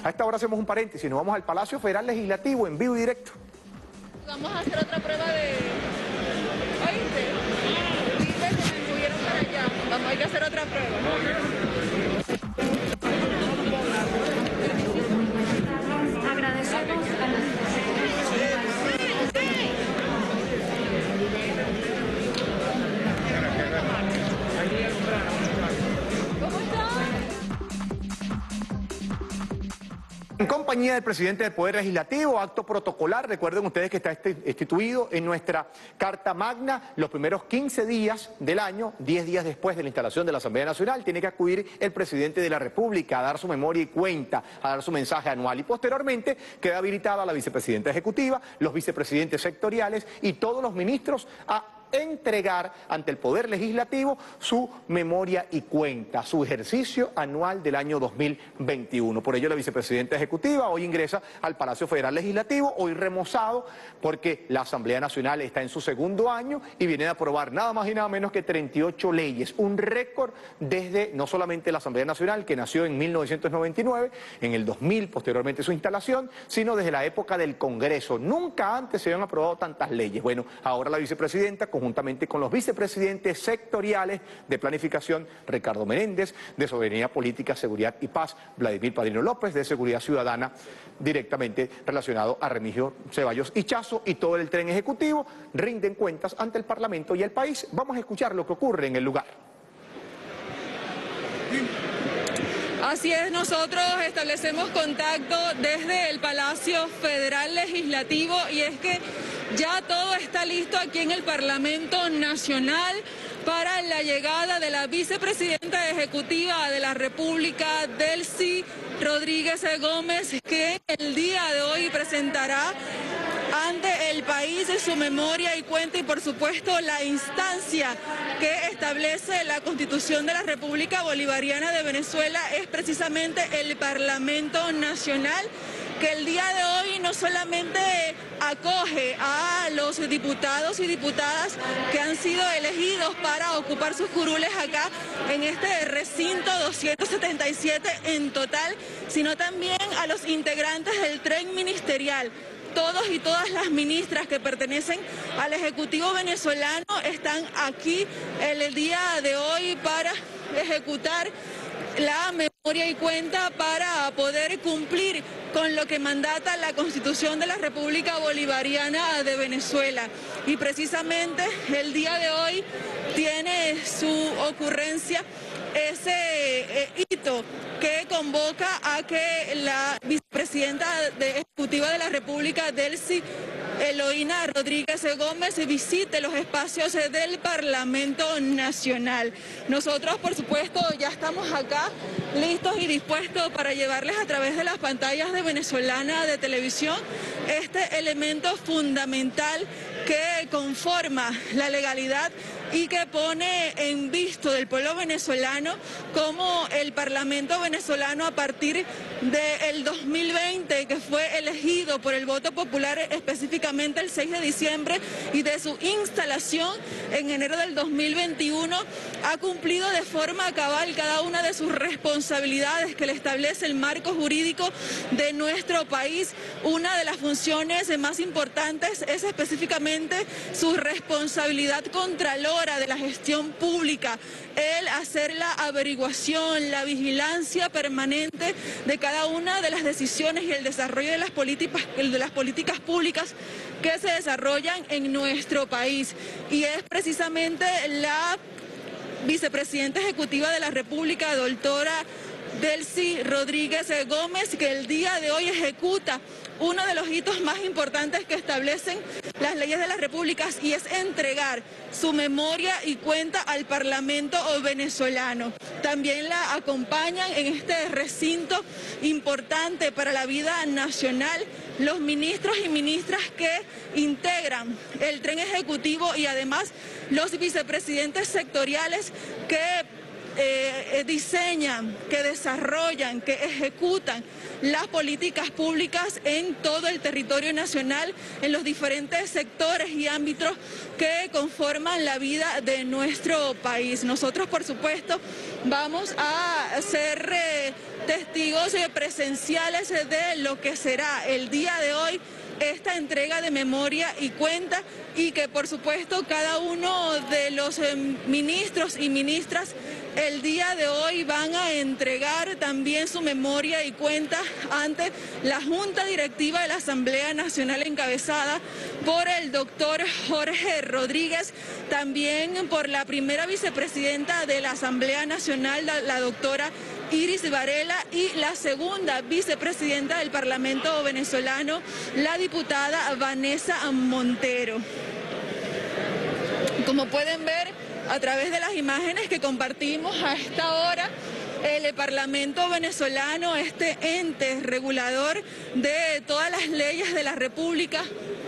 A esta hora hacemos un paréntesis, nos vamos al Palacio Federal Legislativo en vivo y directo. Vamos a hacer otra prueba de... ¿Oíste? Dile que me movieron para allá. Vamos, hay que hacer otra prueba. Agradecemos a las... En compañía del presidente del Poder Legislativo, acto protocolar, recuerden ustedes que está instituido en nuestra Carta Magna, los primeros 15 días del año, 10 días después de la instalación de la Asamblea Nacional, tiene que acudir el presidente de la República a dar su memoria y cuenta, a dar su mensaje anual y posteriormente queda habilitada la vicepresidenta ejecutiva, los vicepresidentes sectoriales y todos los ministros a entregar ante el Poder Legislativo su memoria y cuenta, su ejercicio anual del año 2021. Por ello la vicepresidenta ejecutiva hoy ingresa al Palacio Federal Legislativo, hoy remozado porque la Asamblea Nacional está en su segundo año y viene a aprobar nada más y nada menos que 38 leyes, un récord desde no solamente la Asamblea Nacional que nació en 1999, en el 2000 posteriormente su instalación, sino desde la época del Congreso. Nunca antes se habían aprobado tantas leyes. Bueno, ahora la vicepresidenta conjuntamente con los vicepresidentes sectoriales de Planificación, Ricardo Menéndez, de Soberanía Política, Seguridad y Paz, Vladimir Padrino López, de Seguridad Ciudadana, directamente relacionado a Remigio Ceballos Ichazo y todo el tren ejecutivo, rinden cuentas ante el Parlamento y el país. Vamos a escuchar lo que ocurre en el lugar. Así es, nosotros establecemos contacto desde el Palacio Federal Legislativo y es que ya todo está listo aquí en el Parlamento Nacional para la llegada de la vicepresidenta ejecutiva de la República, Delcy Rodríguez Gómez, que el día de hoy presentará ante el país su memoria y cuenta y por supuesto la instancia que establece la Constitución de la República Bolivariana de Venezuela es precisamente el Parlamento Nacional, que el día de hoy no solamente acoge a los diputados y diputadas que han sido elegidos para ocupar sus curules acá en este recinto, 277 en total, sino también a los integrantes del tren ministerial. Todos y todas las ministras que pertenecen al Ejecutivo venezolano están aquí el día de hoy para ejecutar la memoria y cuenta para poder cumplir con lo que mandata la Constitución de la República Bolivariana de Venezuela. Y precisamente el día de hoy tiene su ocurrencia ese hito que convoca a que la vicepresidenta ejecutiva de la República, Delcy Eloína Rodríguez Gómez, visite los espacios del Parlamento Nacional. Nosotros, por supuesto, ya estamos acá listos y dispuestos para llevarles a través de las pantallas de Venezolana de Televisión este elemento fundamental que conforma la legalidad y que pone en visto del pueblo venezolano como el Parlamento venezolano a partir del 2020, que fue elegido por el voto popular específicamente el 6 de diciembre y de su instalación en enero del 2021, ha cumplido de forma cabal cada una de sus responsabilidades que le establece el marco jurídico de nuestro país. Una de las funciones más importantes es específicamente su responsabilidad contralora de la gestión pública, el hacer la averiguación, la vigilancia permanente de cada una de las decisiones y el desarrollo de las políticas públicas que se desarrollan en nuestro país. Y es precisamente la vicepresidenta ejecutiva de la República, doctora Delcy Rodríguez Gómez, que el día de hoy ejecuta uno de los hitos más importantes que establecen las leyes de las repúblicas y es entregar su memoria y cuenta al Parlamento venezolano. También la acompañan en este recinto importante para la vida nacional los ministros y ministras que integran el tren ejecutivo y además los vicepresidentes sectoriales que diseñan, que desarrollan, que ejecutan las políticas públicas en todo el territorio nacional, en los diferentes sectores y ámbitos que conforman la vida de nuestro país. Nosotros, por supuesto, vamos a ser testigos presenciales de lo que será el día de hoy esta entrega de memoria y cuenta, y que por supuesto cada uno de los ministros y ministras el día de hoy van a entregar también su memoria y cuenta ante la Junta Directiva de la Asamblea Nacional encabezada por el doctor Jorge Rodríguez, también por la primera vicepresidenta de la Asamblea Nacional, la doctora Iris Varela, y la segunda vicepresidenta del Parlamento venezolano, la diputada Vanessa Montero. Como pueden ver a través de las imágenes que compartimos a esta hora, el Parlamento venezolano, este ente regulador de todas las leyes de la República,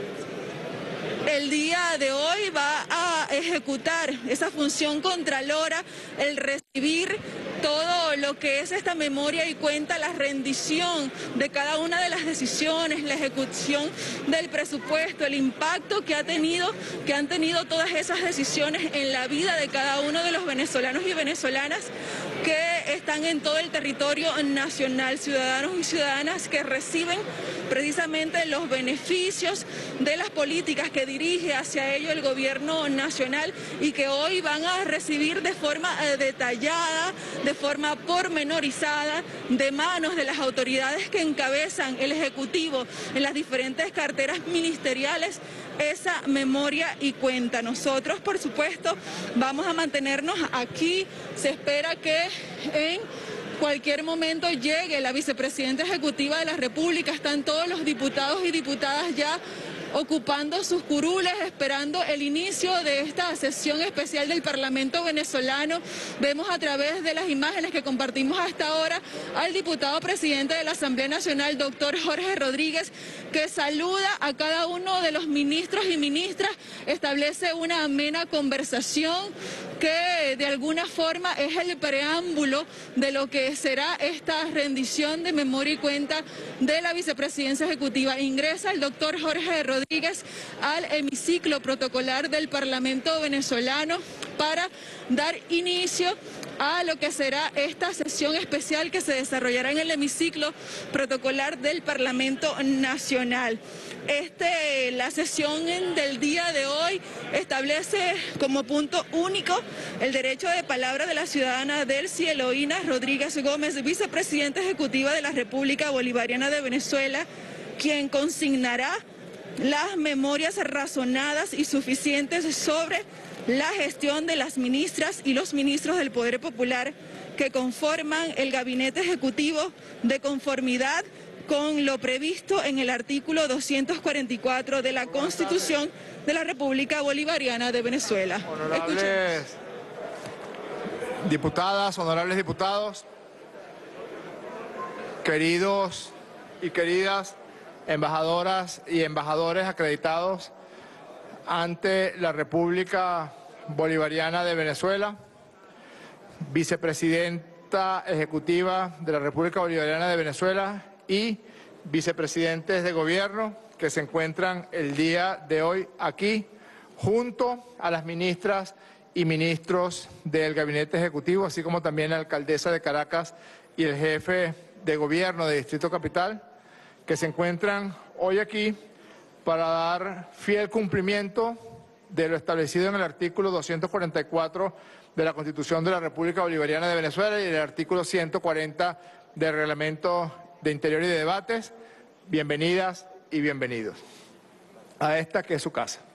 el día de hoy va a ejecutar esa función contralora, el recibir todo lo que es esta memoria y cuenta, la rendición de cada una de las decisiones, la ejecución del presupuesto, el impacto que han tenido todas esas decisiones en la vida de cada uno de los venezolanos y venezolanas que están en todo el territorio nacional, ciudadanos y ciudadanas que reciben precisamente los beneficios de las políticas que dirige hacia ello el gobierno nacional, y que hoy van a recibir de forma detallada, de forma pormenorizada, de manos de las autoridades que encabezan el Ejecutivo en las diferentes carteras ministeriales, esa memoria y cuenta. Nosotros, por supuesto, vamos a mantenernos aquí. Se espera que en cualquier momento llegue la vicepresidenta ejecutiva de la República. Están todos los diputados y diputadas ya ocupando sus curules, esperando el inicio de esta sesión especial del Parlamento venezolano. Vemos a través de las imágenes que compartimos hasta ahora al diputado presidente de la Asamblea Nacional, doctor Jorge Rodríguez, que saluda a cada uno de los ministros y ministras, establece una amena conversación que de alguna forma es el preámbulo de lo que será esta rendición de memoria y cuenta de la vicepresidencia ejecutiva. Ingresa el doctor Jorge Rodríguez al hemiciclo protocolar del Parlamento venezolano para dar inicio a lo que será esta sesión especial que se desarrollará en el hemiciclo protocolar del Parlamento Nacional. La sesión del día de hoy establece como punto único el derecho de palabra de la ciudadana Delcy Eloína Rodríguez Gómez, vicepresidenta ejecutiva de la República Bolivariana de Venezuela, quien consignará las memorias razonadas y suficientes sobre la gestión de las ministras y los ministros del Poder Popular que conforman el gabinete ejecutivo de conformidad con lo previsto en el artículo 244 de la Constitución de la República Bolivariana de Venezuela. Honorables diputadas, honorables diputados, queridos y queridas embajadoras y embajadores acreditados ante la República Bolivariana de Venezuela, vicepresidenta ejecutiva de la República Bolivariana de Venezuela y vicepresidentes de gobierno que se encuentran el día de hoy aquí, junto a las ministras y ministros del Gabinete Ejecutivo, así como también la alcaldesa de Caracas y el jefe de gobierno de Distrito Capital, que se encuentran hoy aquí para dar fiel cumplimiento de lo establecido en el artículo 244 de la Constitución de la República Bolivariana de Venezuela y el artículo 140 del Reglamento de Interior y de Debates. Bienvenidas y bienvenidos a esta que es su casa.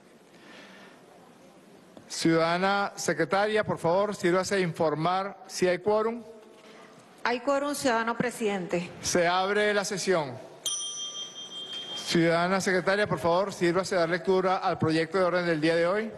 Ciudadana secretaria, por favor, sírvase a informar si hay quórum. Hay quórum, ciudadano presidente. Se abre la sesión. Ciudadana secretaria, por favor, sírvase a dar lectura al proyecto de orden del día de hoy.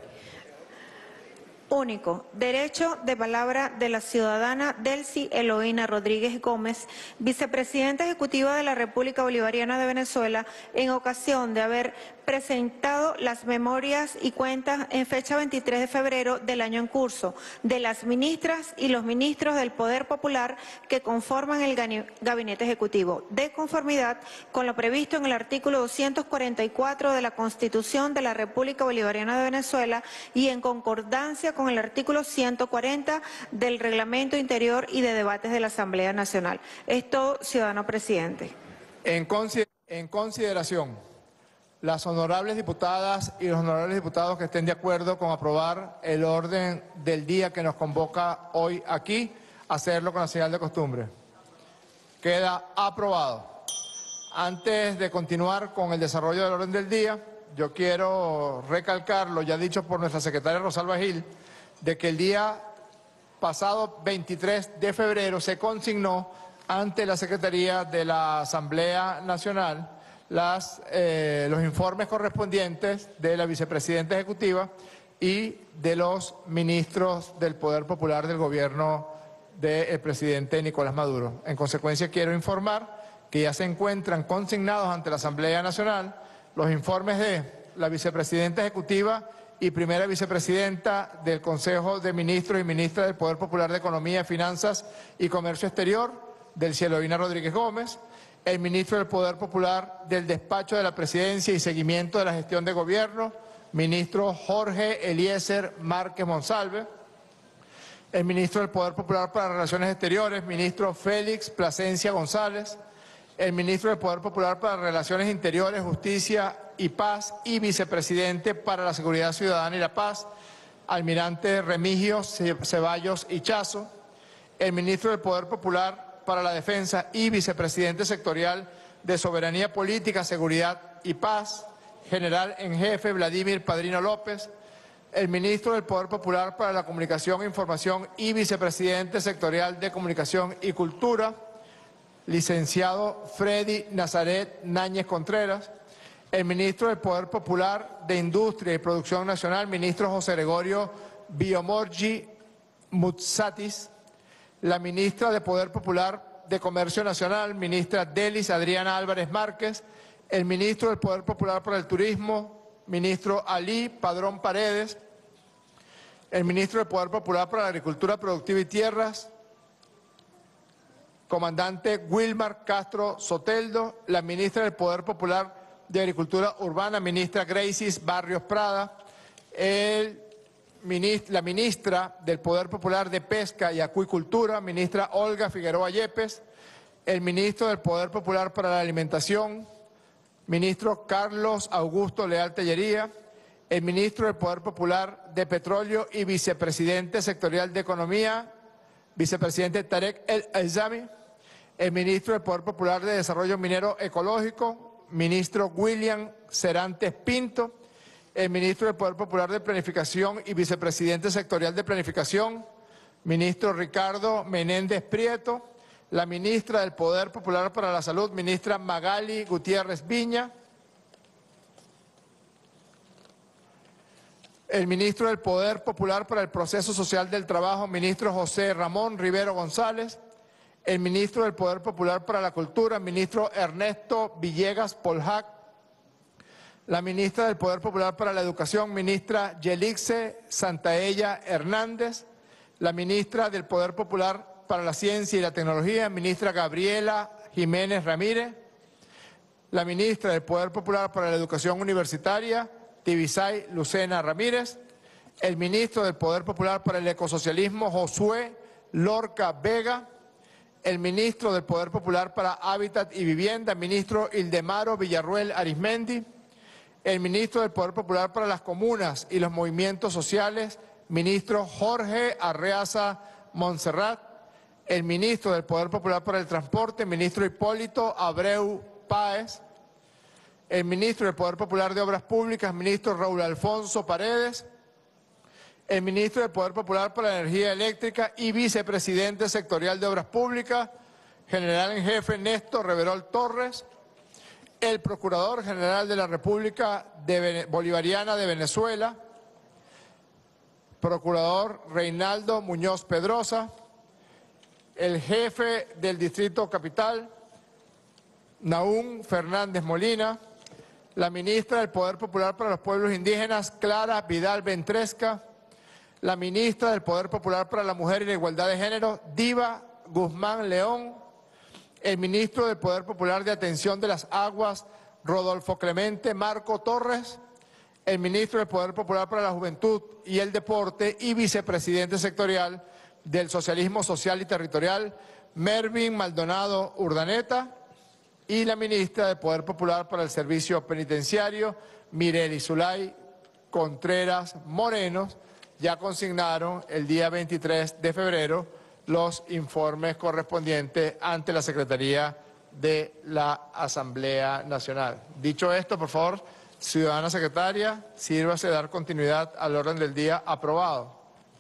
Único. Derecho de palabra de la ciudadana Delcy Eloína Rodríguez Gómez, vicepresidenta ejecutiva de la República Bolivariana de Venezuela, en ocasión de haber presentado las memorias y cuentas en fecha 23 de febrero del año en curso de las ministras y los ministros del Poder Popular que conforman el Gabinete Ejecutivo, de conformidad con lo previsto en el artículo 244 de la Constitución de la República Bolivariana de Venezuela y en concordancia con el artículo 140 del Reglamento Interior y de Debates de la Asamblea Nacional. Es todo, ciudadano presidente. En consideración, las honorables diputadas y los honorables diputados que estén de acuerdo con aprobar el orden del día que nos convoca hoy aquí, hacerlo con la señal de costumbre. Queda aprobado. Antes de continuar con el desarrollo del orden del día, yo quiero recalcar lo ya dicho por nuestra secretaria Rosalba Gil, de que el día pasado 23 de febrero se consignó ante la Secretaría de la Asamblea Nacional los informes correspondientes de la vicepresidenta ejecutiva y de los ministros del Poder Popular del gobierno del presidente Nicolás Maduro. En consecuencia, quiero informar que ya se encuentran consignados ante la Asamblea Nacional los informes de la vicepresidenta ejecutiva y primera vicepresidenta del Consejo de Ministros y Ministras del Poder Popular de Economía, Finanzas y Comercio Exterior, Delcy Eloína Rodríguez Gómez, el ministro del Poder Popular del Despacho de la Presidencia y Seguimiento de la Gestión de Gobierno, ministro Jorge Eliezer Márquez Monsalve, el ministro del Poder Popular para Relaciones Exteriores, ministro Félix Plasencia González, el ministro del Poder Popular para Relaciones Interiores, Justicia y Paz y vicepresidente para la Seguridad Ciudadana y la Paz, almirante Remigio Ceballos Ichazo, el ministro del Poder Popular para la Defensa y vicepresidente sectorial de Soberanía Política, Seguridad y Paz, general en jefe Vladimir Padrino López, el ministro del Poder Popular para la Comunicación e Información y vicepresidente sectorial de Comunicación y Cultura, licenciado Freddy Nazaret Náñez Contreras, el ministro del Poder Popular de Industria y Producción Nacional, ministro José Gregorio Biomorgi Mutsatis, la ministra de Poder Popular de Comercio Nacional, ministra Delis Adriana Álvarez Márquez, el ministro del Poder Popular para el Turismo, ministro Ali Padrón Paredes, el ministro del Poder Popular para la Agricultura Productiva y Tierras, comandante Wilmar Castro Soteldo, la ministra del Poder Popular de Agricultura Urbana, ministra Gracies Barrios Prada, la ministra del Poder Popular de Pesca y Acuicultura, ministra Olga Figueroa Yepes, el ministro del Poder Popular para la Alimentación, ministro Carlos Augusto Leal Tellería, el ministro del Poder Popular de Petróleo y vicepresidente sectorial de Economía, vicepresidente Tarek El Aizami, el ministro del Poder Popular de Desarrollo Minero Ecológico, ministro William Cerantes Pinto, el ministro del Poder Popular de Planificación y vicepresidente sectorial de Planificación, ministro Ricardo Menéndez Prieto, la ministra del Poder Popular para la Salud, ministra Magali Gutiérrez Viña, el ministro del Poder Popular para el Proceso Social del Trabajo, ministro José Ramón Rivero González, el ministro del Poder Popular para la Cultura, ministro Ernesto Villegas Poljac, la ministra del Poder Popular para la Educación, ministra Yelixe Santaella Hernández, la ministra del Poder Popular para la Ciencia y la Tecnología, ministra Gabriela Jiménez Ramírez, la ministra del Poder Popular para la Educación Universitaria, Tibisay Lucena Ramírez, el ministro del Poder Popular para el Ecosocialismo, Josué Lorca Vega, el ministro del Poder Popular para Hábitat y Vivienda, ministro Ildemaro Villarruel Arismendi, el ministro del Poder Popular para las Comunas y los Movimientos Sociales, ministro Jorge Arreaza Montserrat, el ministro del Poder Popular para el Transporte, ministro Hipólito Abreu Páez, el ministro del Poder Popular de Obras Públicas, ministro Raúl Alfonso Paredes, el ministro del Poder Popular para la Energía Eléctrica y vicepresidente sectorial de Obras Públicas, general en jefe Néstor Reverol Torres, el Procurador General de la República Bolivariana de Venezuela, Procurador Reinaldo Muñoz Pedrosa, el jefe del Distrito Capital, Nahum Fernández Molina, la ministra del Poder Popular para los Pueblos Indígenas, Clara Vidal Ventresca, la ministra del Poder Popular para la Mujer y la Igualdad de Género, Diva Guzmán León, el ministro del Poder Popular de Atención de las Aguas, Rodolfo Clemente Marco Torres, el ministro del Poder Popular para la Juventud y el Deporte y vicepresidente sectorial del Socialismo Social y Territorial, Mervin Maldonado Urdaneta, y la ministra del Poder Popular para el Servicio Penitenciario, Mireli Zulay Contreras Morenos. Ya consignaron el día 23 de febrero los informes correspondientes ante la Secretaría de la Asamblea Nacional. Dicho esto, por favor, ciudadana secretaria, sírvase de dar continuidad al orden del día aprobado.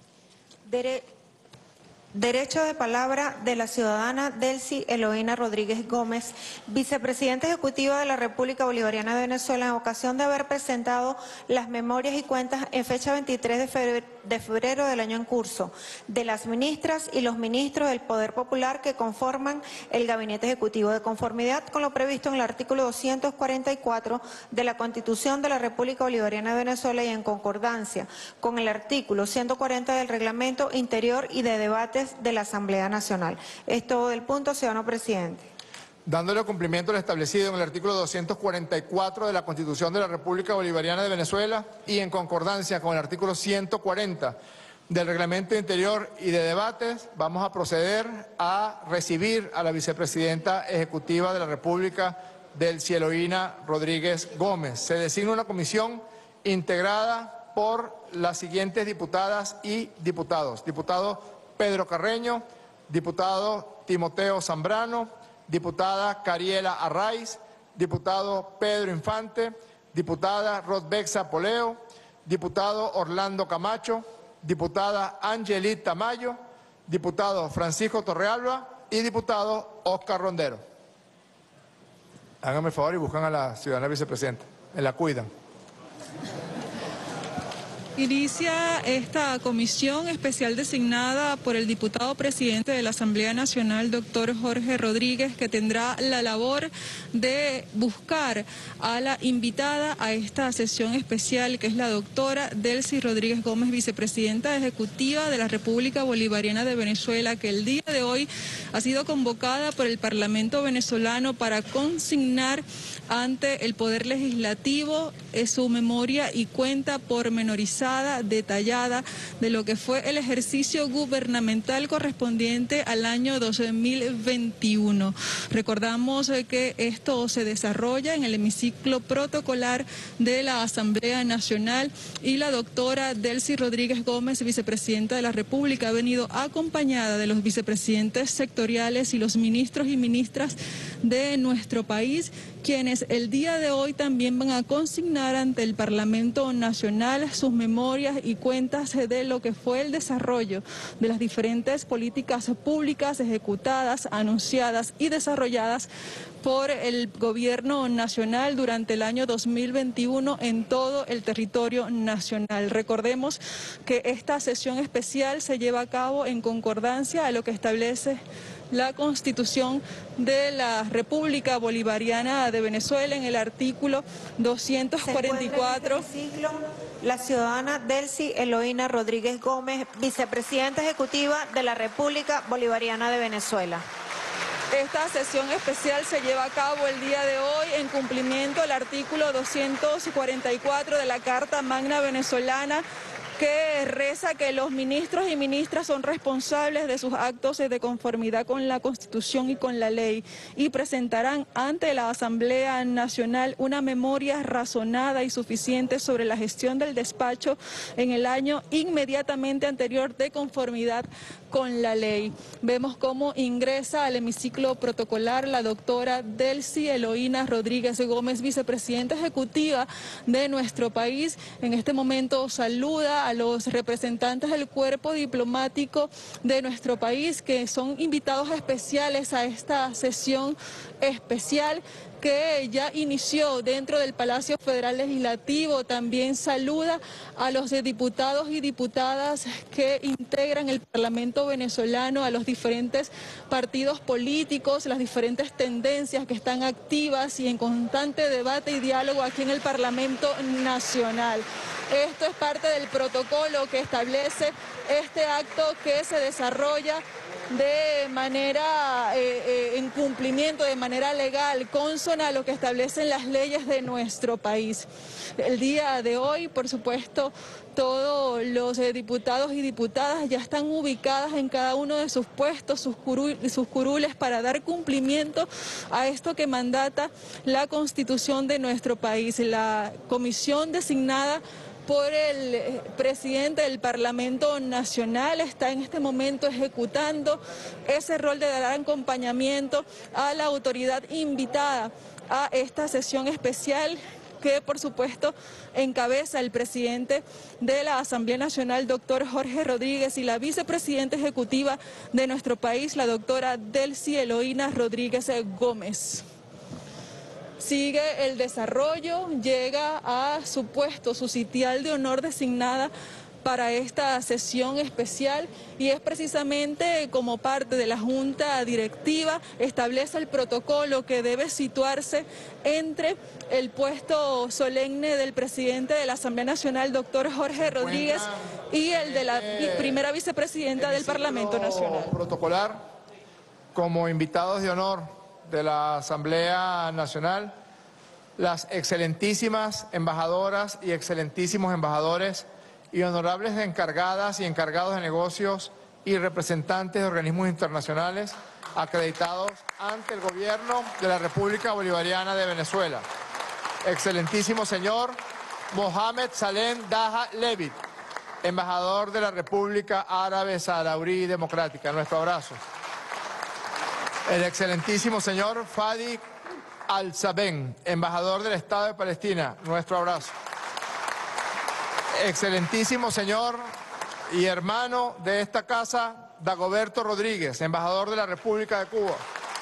Derecho de palabra de la ciudadana Delcy Eloína Rodríguez Gómez, vicepresidenta ejecutiva de la República Bolivariana de Venezuela, en ocasión de haber presentado las memorias y cuentas en fecha 23 de febrero del año en curso de las ministras y los ministros del Poder Popular que conforman el Gabinete Ejecutivo, de conformidad con lo previsto en el artículo 244 de la Constitución de la República Bolivariana de Venezuela y en concordancia con el artículo 140 del Reglamento Interior y de Debates de la Asamblea Nacional. Es todo del punto, ciudadano presidente. Dándole cumplimiento al establecido en el artículo 244 de la Constitución de la República Bolivariana de Venezuela y en concordancia con el artículo 140 del Reglamento Interior y de Debates, vamos a proceder a recibir a la vicepresidenta ejecutiva de la República, Delcy Eloína Rodríguez Gómez. Se designa una comisión integrada por las siguientes diputadas y diputados. Diputado Pedro Carreño, diputado Timoteo Zambrano, diputada Cariela Arraiz, diputado Pedro Infante, diputada Rodbexa Poleo, diputado Orlando Camacho, diputada Angelita Mayo, diputado Francisco Torrealba y diputado Oscar Rondero. Háganme el favor y buscan a la ciudadana vicepresidenta. Me la cuidan. Inicia esta comisión especial designada por el diputado presidente de la Asamblea Nacional, doctor Jorge Rodríguez, que tendrá la labor de buscar a la invitada a esta sesión especial, que es la doctora Delcy Rodríguez Gómez, vicepresidenta ejecutiva de la República Bolivariana de Venezuela, que el día de hoy ha sido convocada por el Parlamento venezolano para consignar ante el Poder Legislativo su memoria y cuenta pormenorizada, detallada, de lo que fue el ejercicio gubernamental correspondiente al año 2021. Recordamos que esto se desarrolla en el hemiciclo protocolar de la Asamblea Nacional y la doctora Delcy Rodríguez Gómez, vicepresidenta de la República, ha venido acompañada de los vicepresidentes sectoriales y los ministros y ministras de nuestro país, quienes el día de hoy también van a consignar ante el Parlamento Nacional sus memorias y cuentas de lo que fue el desarrollo de las diferentes políticas públicas ejecutadas, anunciadas y desarrolladas por el gobierno nacional durante el año 2021 en todo el territorio nacional. Recordemos que esta sesión especial se lleva a cabo en concordancia a lo que establece la Constitución de la República Bolivariana de Venezuela en el artículo 244. La ciudadana Delcy Eloína Rodríguez Gómez, vicepresidenta ejecutiva de la República Bolivariana de Venezuela. Esta sesión especial se lleva a cabo el día de hoy en cumplimiento del artículo 244 de la Carta Magna Venezolana, que reza que los ministros y ministras son responsables de sus actos de conformidad con la Constitución y con la ley y presentarán ante la Asamblea Nacional una memoria razonada y suficiente sobre la gestión del despacho en el año inmediatamente anterior de conformidad con la ley. Vemos cómo ingresa al hemiciclo protocolar la doctora Delcy Eloína Rodríguez Gómez, vicepresidenta ejecutiva de nuestro país. En este momento saluda a los representantes del cuerpo diplomático de nuestro país, que son invitados especiales a esta sesión especial, que ya inició dentro del Palacio Federal Legislativo. También saluda a los diputados y diputadas que integran el Parlamento venezolano, a los diferentes partidos políticos, las diferentes tendencias que están activas y en constante debate y diálogo aquí en el Parlamento Nacional. Esto es parte del protocolo que establece este acto que se desarrolla de manera, en cumplimiento, de manera legal, consona a lo que establecen las leyes de nuestro país. El día de hoy, por supuesto, todos los diputados y diputadas ya están ubicadas en cada uno de sus puestos, sus curules, para dar cumplimiento a esto que mandata la Constitución de nuestro país. La comisión designada por el presidente del Parlamento Nacional está en este momento ejecutando ese rol de dar acompañamiento a la autoridad invitada a esta sesión especial que, por supuesto, encabeza el presidente de la Asamblea Nacional, doctor Jorge Rodríguez, y la vicepresidenta ejecutiva de nuestro país, la doctora Delcy Eloína Rodríguez Gómez. Sigue el desarrollo, llega a su puesto, su sitial de honor designada para esta sesión especial, y es precisamente como parte de la Junta Directiva, establece el protocolo que debe situarse entre el puesto solemne del presidente de la Asamblea Nacional, doctor Jorge Rodríguez, y el de la primera vicepresidenta del Parlamento Nacional. Protocolar, como invitados de honor de la Asamblea Nacional, las excelentísimas embajadoras y excelentísimos embajadores y honorables encargadas y encargados de negocios y representantes de organismos internacionales acreditados ante el gobierno de la República Bolivariana de Venezuela. Excelentísimo señor Mohamed Salem Daha Levit, embajador de la República Árabe Saharaui Democrática. Nuestro abrazo. El excelentísimo señor Fadi Al-Saben, embajador del Estado de Palestina. Nuestro abrazo. Excelentísimo señor y hermano de esta casa, Dagoberto Rodríguez, embajador de la República de Cuba.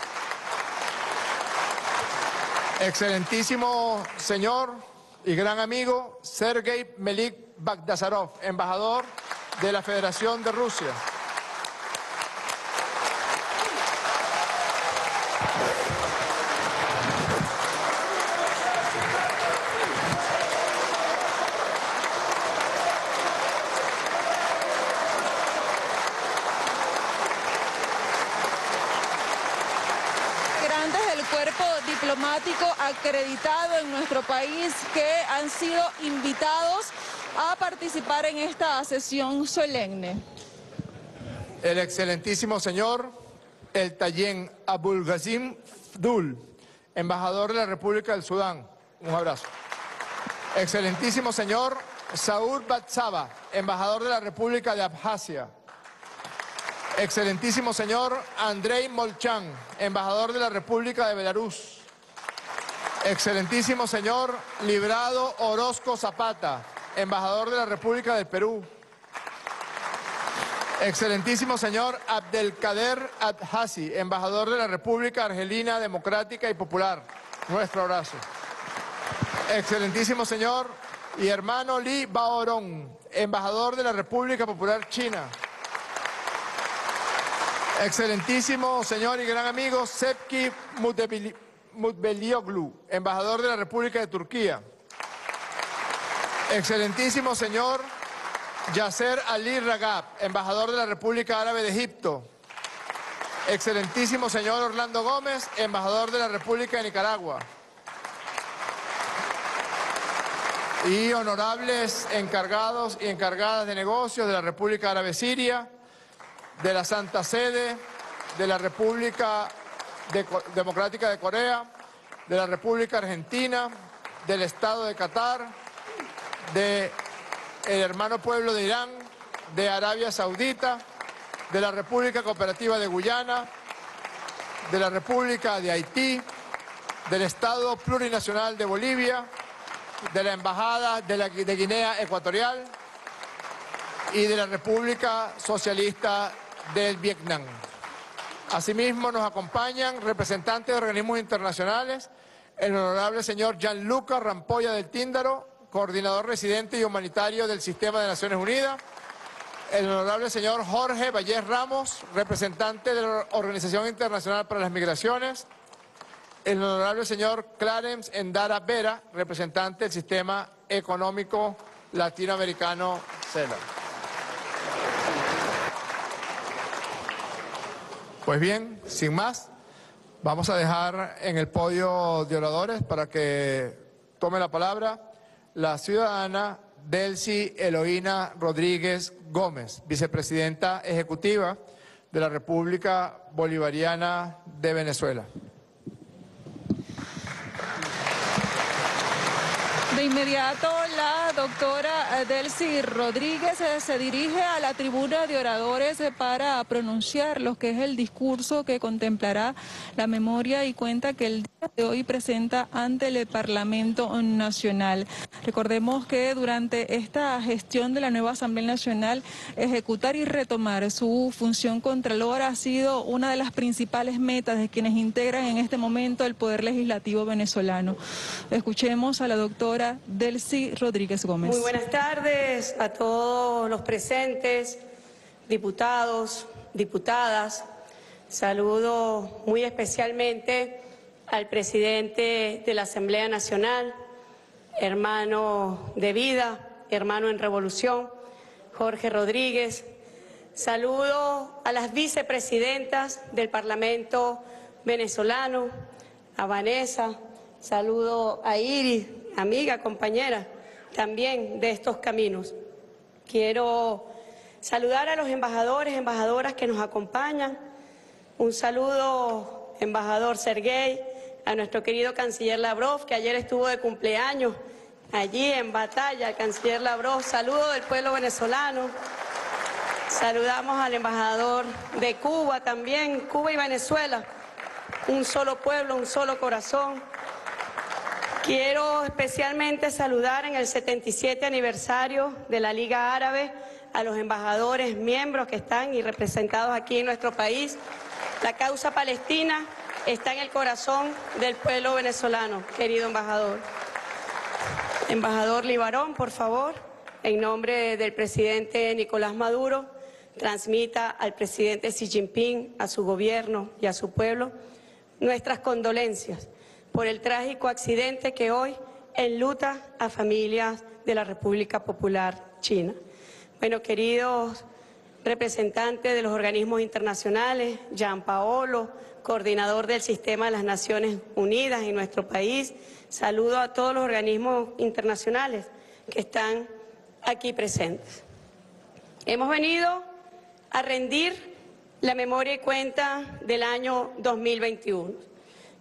Excelentísimo señor y gran amigo, Sergei Melik Bagdasarov, embajador de la Federación de Rusia. Diplomático acreditado en nuestro país que han sido invitados a participar en esta sesión solemne. El excelentísimo señor El Tayén Abulghazim Fdul, embajador de la República del Sudán. Un abrazo. Excelentísimo señor Saúl Batsaba, embajador de la República de Abjasia. Excelentísimo señor Andrei Molchan, embajador de la República de Belarus. Excelentísimo señor Librado Orozco Zapata, embajador de la República del Perú. Excelentísimo señor Abdelkader Adhasi, embajador de la República Argelina Democrática y Popular. Nuestro abrazo. Excelentísimo señor y hermano Li Baorong, embajador de la República Popular China. Excelentísimo señor y gran amigo Sepki Mutbelioglu, embajador de la República de Turquía. Excelentísimo señor Yasser Ali Ragab, embajador de la República Árabe de Egipto. Excelentísimo señor Orlando Gómez, embajador de la República de Nicaragua. Y honorables encargados y encargadas de negocios de la República Árabe Siria, de la Santa Sede, de la República Democrática de Corea, de la República Argentina, del Estado de Qatar, del hermano pueblo de Irán, de Arabia Saudita, de la República Cooperativa de Guyana, de la República de Haití, del Estado Plurinacional de Bolivia, de la Embajada de Guinea Ecuatorial y de la República Socialista del Vietnam. Asimismo, nos acompañan representantes de organismos internacionales el honorable señor Gianluca Rampolla del Tíndaro, coordinador residente y humanitario del Sistema de Naciones Unidas, el honorable señor Jorge Vallés Ramos, representante de la Organización Internacional para las Migraciones, el honorable señor Clarence Endara Vera, representante del Sistema Económico Latinoamericano, CELAC. Pues bien, sin más, vamos a dejar en el podio de oradores para que tome la palabra la ciudadana Delcy Eloína Rodríguez Gómez, vicepresidenta ejecutiva de la República Bolivariana de Venezuela. De inmediato, la doctora Delcy Rodríguez se dirige a la tribuna de oradores para pronunciar lo que es el discurso que contemplará la memoria y cuenta que el día de hoy presenta ante el Parlamento Nacional. Recordemos que durante esta gestión de la nueva Asamblea Nacional, ejecutar y retomar su función contralora ha sido una de las principales metas de quienes integran en este momento el Poder Legislativo venezolano. Escuchemos a la doctora Delcy Rodríguez Gómez. Muy buenas tardes a todos los presentes, diputados, diputadas. Saludo muy especialmente al presidente de la Asamblea Nacional, hermano de vida, hermano en revolución, Jorge Rodríguez. Saludo a las vicepresidentas del Parlamento venezolano, a Vanessa. Saludo a Iris, amiga, compañera, también de estos caminos. Quiero saludar a los embajadores, embajadoras que nos acompañan. Un saludo, embajador Sergei, a nuestro querido canciller Lavrov, que ayer estuvo de cumpleaños allí en Batalla. Canciller Lavrov, saludo del pueblo venezolano. Saludamos al embajador de Cuba también, Cuba y Venezuela, un solo pueblo, un solo corazón. Quiero especialmente saludar en el 77 aniversario de la Liga Árabe a los embajadores, miembros que están y representados aquí en nuestro país. La causa palestina está en el corazón del pueblo venezolano, querido embajador. Embajador Libarón, por favor, en nombre del presidente Nicolás Maduro, transmita al presidente Xi Jinping, a su gobierno y a su pueblo nuestras condolencias por el trágico accidente que hoy enluta a familias de la República Popular China. Bueno, queridos representantes de los organismos internacionales, Gianpaolo, coordinador del Sistema de las Naciones Unidas en nuestro país, saludo a todos los organismos internacionales que están aquí presentes. Hemos venido a rendir la memoria y cuenta del año 2021.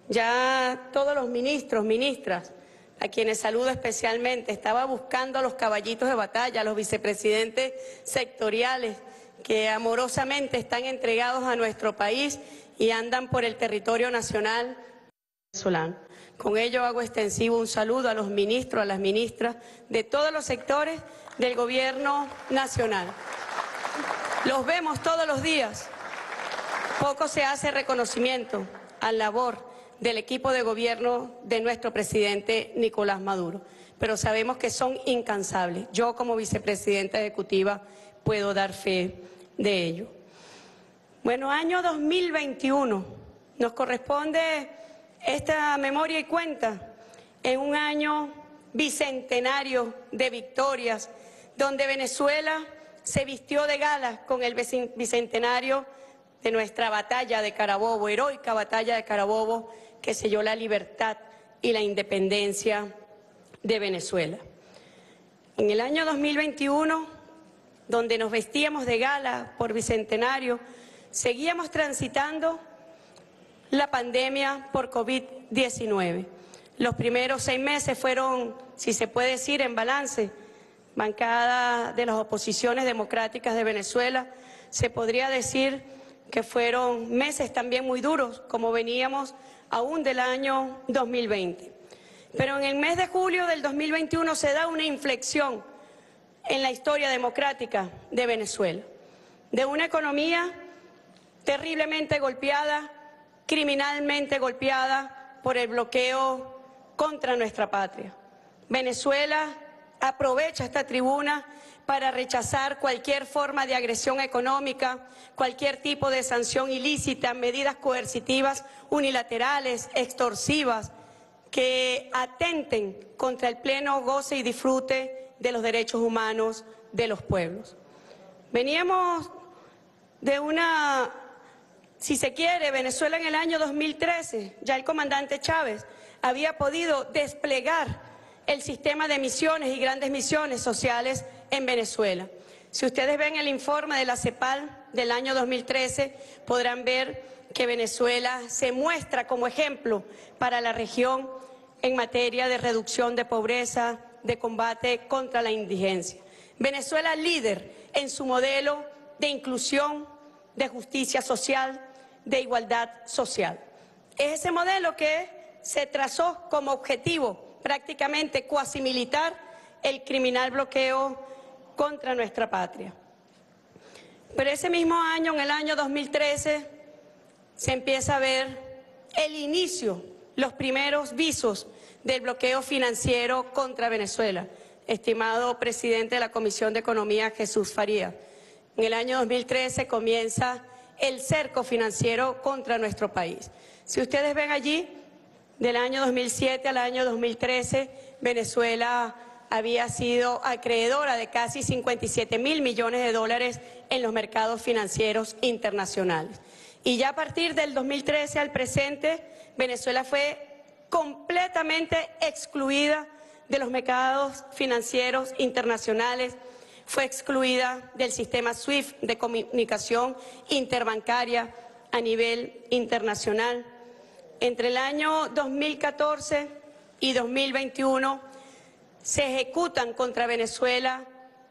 Ya todos los ministros, ministras, a quienes saludo especialmente, estaba buscando a los caballitos de batalla, a los vicepresidentes sectoriales que amorosamente están entregados a nuestro país y andan por el territorio nacional venezolano. Con ello hago extensivo un saludo a los ministros, a las ministras de todos los sectores del gobierno nacional. Los vemos todos los días. Poco se hace reconocimiento a la labor del equipo de gobierno de nuestro presidente Nicolás Maduro, pero sabemos que son incansables. Yo como vicepresidenta ejecutiva puedo dar fe de ello. Bueno, año 2021, nos corresponde esta memoria y cuenta en un año bicentenario de victorias, donde Venezuela se vistió de gala con el bicentenario de nuestra batalla de Carabobo, heroica batalla de Carabobo, que selló la libertad y la independencia de Venezuela. En el año 2021, donde nos vestíamos de gala por bicentenario, seguíamos transitando la pandemia por COVID-19. Los primeros 6 meses fueron, si se puede decir, en balance. Bancada de las oposiciones democráticas de Venezuela, se podría decir que fueron meses también muy duros, como veníamos aún del año 2020. Pero en el mes de julio del 2021 se da una inflexión en la historia democrática de Venezuela, de una economía terriblemente golpeada, criminalmente golpeada por el bloqueo contra nuestra patria. Venezuela aprovecha esta tribuna para rechazar cualquier forma de agresión económica, cualquier tipo de sanción ilícita, medidas coercitivas, unilaterales, extorsivas, que atenten contra el pleno goce y disfrute de los derechos humanos de los pueblos. Veníamos de una, si se quiere, Venezuela en el año 2013, ya el comandante Chávez había podido desplegar el sistema de misiones y grandes misiones sociales en Venezuela. Si ustedes ven el informe de la CEPAL del año 2013, podrán ver que Venezuela se muestra como ejemplo para la región en materia de reducción de pobreza, de combate contra la indigencia. Venezuela líder en su modelo de inclusión, de justicia social, de igualdad social. Es ese modelo que se trazó como objetivo prácticamente cuasi militar el criminal bloqueo contra nuestra patria. Pero ese mismo año, en el año 2013, se empieza a ver el inicio, los primeros visos del bloqueo financiero contra Venezuela. Estimado presidente de la Comisión de Economía, Jesús Farías, en el año 2013 comienza el cerco financiero contra nuestro país. Si ustedes ven allí, del año 2007 al año 2013, Venezuela había sido acreedora de casi 57.000 millones de dólares en los mercados financieros internacionales. Y ya a partir del 2013 al presente, Venezuela fue completamente excluida de los mercados financieros internacionales, fue excluida del sistema SWIFT de comunicación interbancaria a nivel internacional. Entre el año 2014 y 2021 se ejecutan contra Venezuela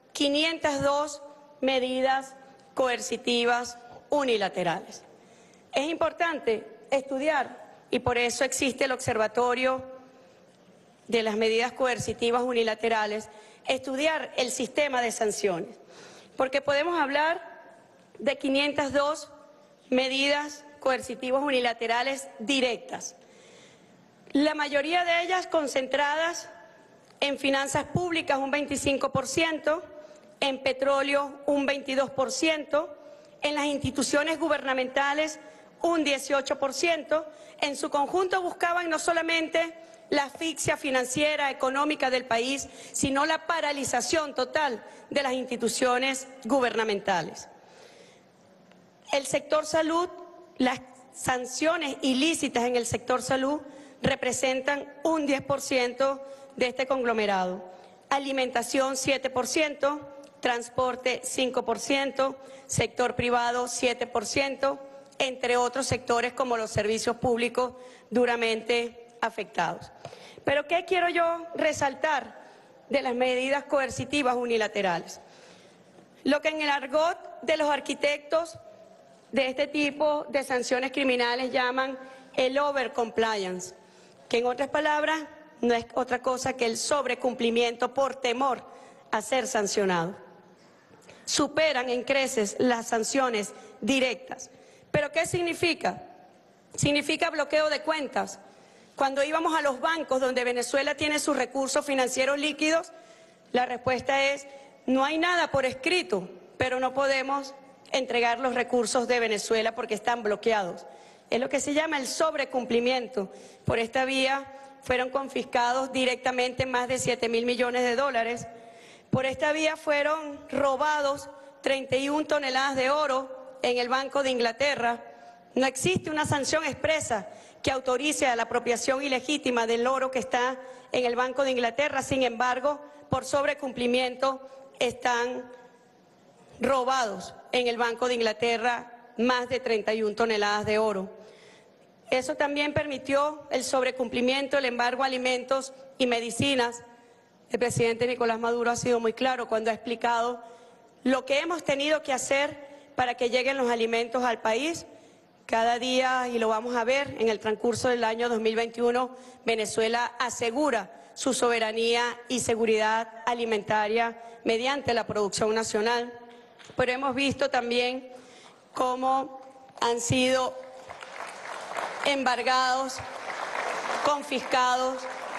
502 medidas coercitivas unilaterales. Es importante estudiar, y por eso existe el Observatorio de las Medidas Coercitivas Unilaterales, estudiar el sistema de sanciones, porque podemos hablar de 502 medidas coercitivas unilaterales directas, la mayoría de ellas concentradas en finanzas públicas un 25%, en petróleo un 22%, en las instituciones gubernamentales un 18%, en su conjunto buscaban no solamente la asfixia financiera, económica del país, sino la paralización total de las instituciones gubernamentales. El sector salud, las sanciones ilícitas en el sector salud representan un 10% de este conglomerado. Alimentación 7%, transporte 5%, sector privado 7%, entre otros sectores como los servicios públicos duramente afectados. Pero ¿qué quiero yo resaltar de las medidas coercitivas unilaterales? Lo que en el argot de los arquitectos de este tipo de sanciones criminales llaman el overcompliance, que en otras palabras no es otra cosa que el sobrecumplimiento por temor a ser sancionado. Superan en creces las sanciones directas. ¿Pero qué significa? Significa bloqueo de cuentas. Cuando íbamos a los bancos donde Venezuela tiene sus recursos financieros líquidos, la respuesta es: no hay nada por escrito, pero no podemos entregar los recursos de Venezuela porque están bloqueados. Es lo que se llama el sobrecumplimiento. Por esta vía fueron confiscados directamente más de 7.000 millones de dólares. Por esta vía fueron robados 31 toneladas de oro en el Banco de Inglaterra. No existe una sanción expresa que autorice a la apropiación ilegítima del oro que está en el Banco de Inglaterra. Sin embargo, por sobrecumplimiento están robados en el Banco de Inglaterra más de 31 toneladas de oro. Eso también permitió el sobrecumplimiento, el embargo a alimentos y medicinas. El presidente Nicolás Maduro ha sido muy claro cuando ha explicado lo que hemos tenido que hacer para que lleguen los alimentos al país. Cada día, y lo vamos a ver en el transcurso del año 2021, Venezuela asegura su soberanía y seguridad alimentaria mediante la producción nacional. Pero hemos visto también cómo han sido embargados, confiscados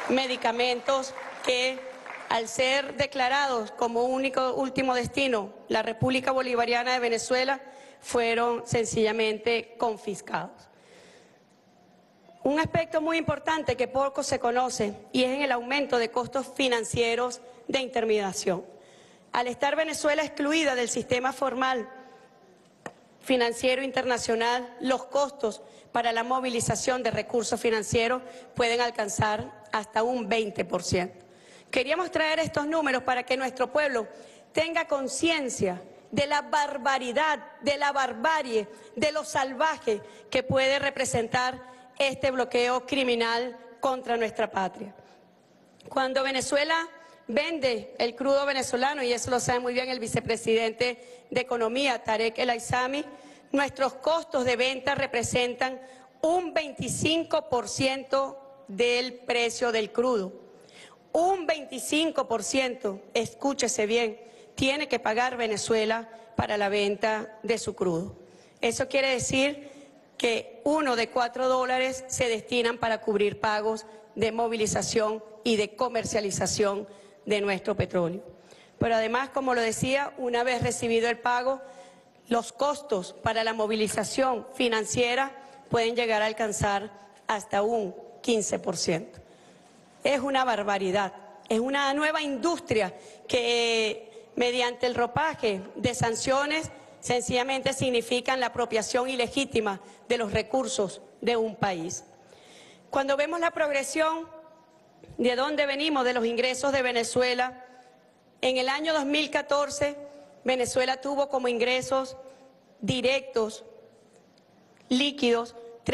medicamentos que, al ser declarados como último destino la República Bolivariana de Venezuela, fueron sencillamente confiscados. Un aspecto muy importante que poco se conoce y es en el aumento de costos financieros de intermediación. Al estar Venezuela excluida del sistema formal financiero internacional, los costos para la movilización de recursos financieros pueden alcanzar hasta un 20%. Queríamos traer estos números para que nuestro pueblo tenga conciencia de la barbaridad, de la barbarie, de lo salvaje que puede representar este bloqueo criminal contra nuestra patria. Cuando Venezuela vende el crudo venezolano, y eso lo sabe muy bien el vicepresidente de Economía, Tarek El Aissami, nuestros costos de venta representan un 25% del precio del crudo. Un 25%, escúchese bien, tiene que pagar Venezuela para la venta de su crudo. Eso quiere decir que $1 de $4 se destinan para cubrir pagos de movilización y de comercialización de nuestro petróleo. Pero además, como lo decía, una vez recibido el pago, los costos para la movilización financiera pueden llegar a alcanzar hasta un 15%. Es una barbaridad, es una nueva industria que mediante el ropaje de sanciones sencillamente significan la apropiación ilegítima de los recursos de un país. Cuando vemos la progresión de dónde venimos, de los ingresos de Venezuela, en el año 2014 Venezuela tuvo como ingresos directos, líquidos,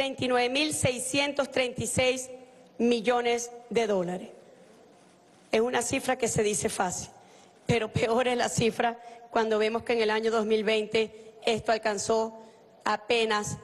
39.636 millones de dólares. Es una cifra que se dice fácil, pero peor es la cifra cuando vemos que en el año 2020 esto alcanzó apenas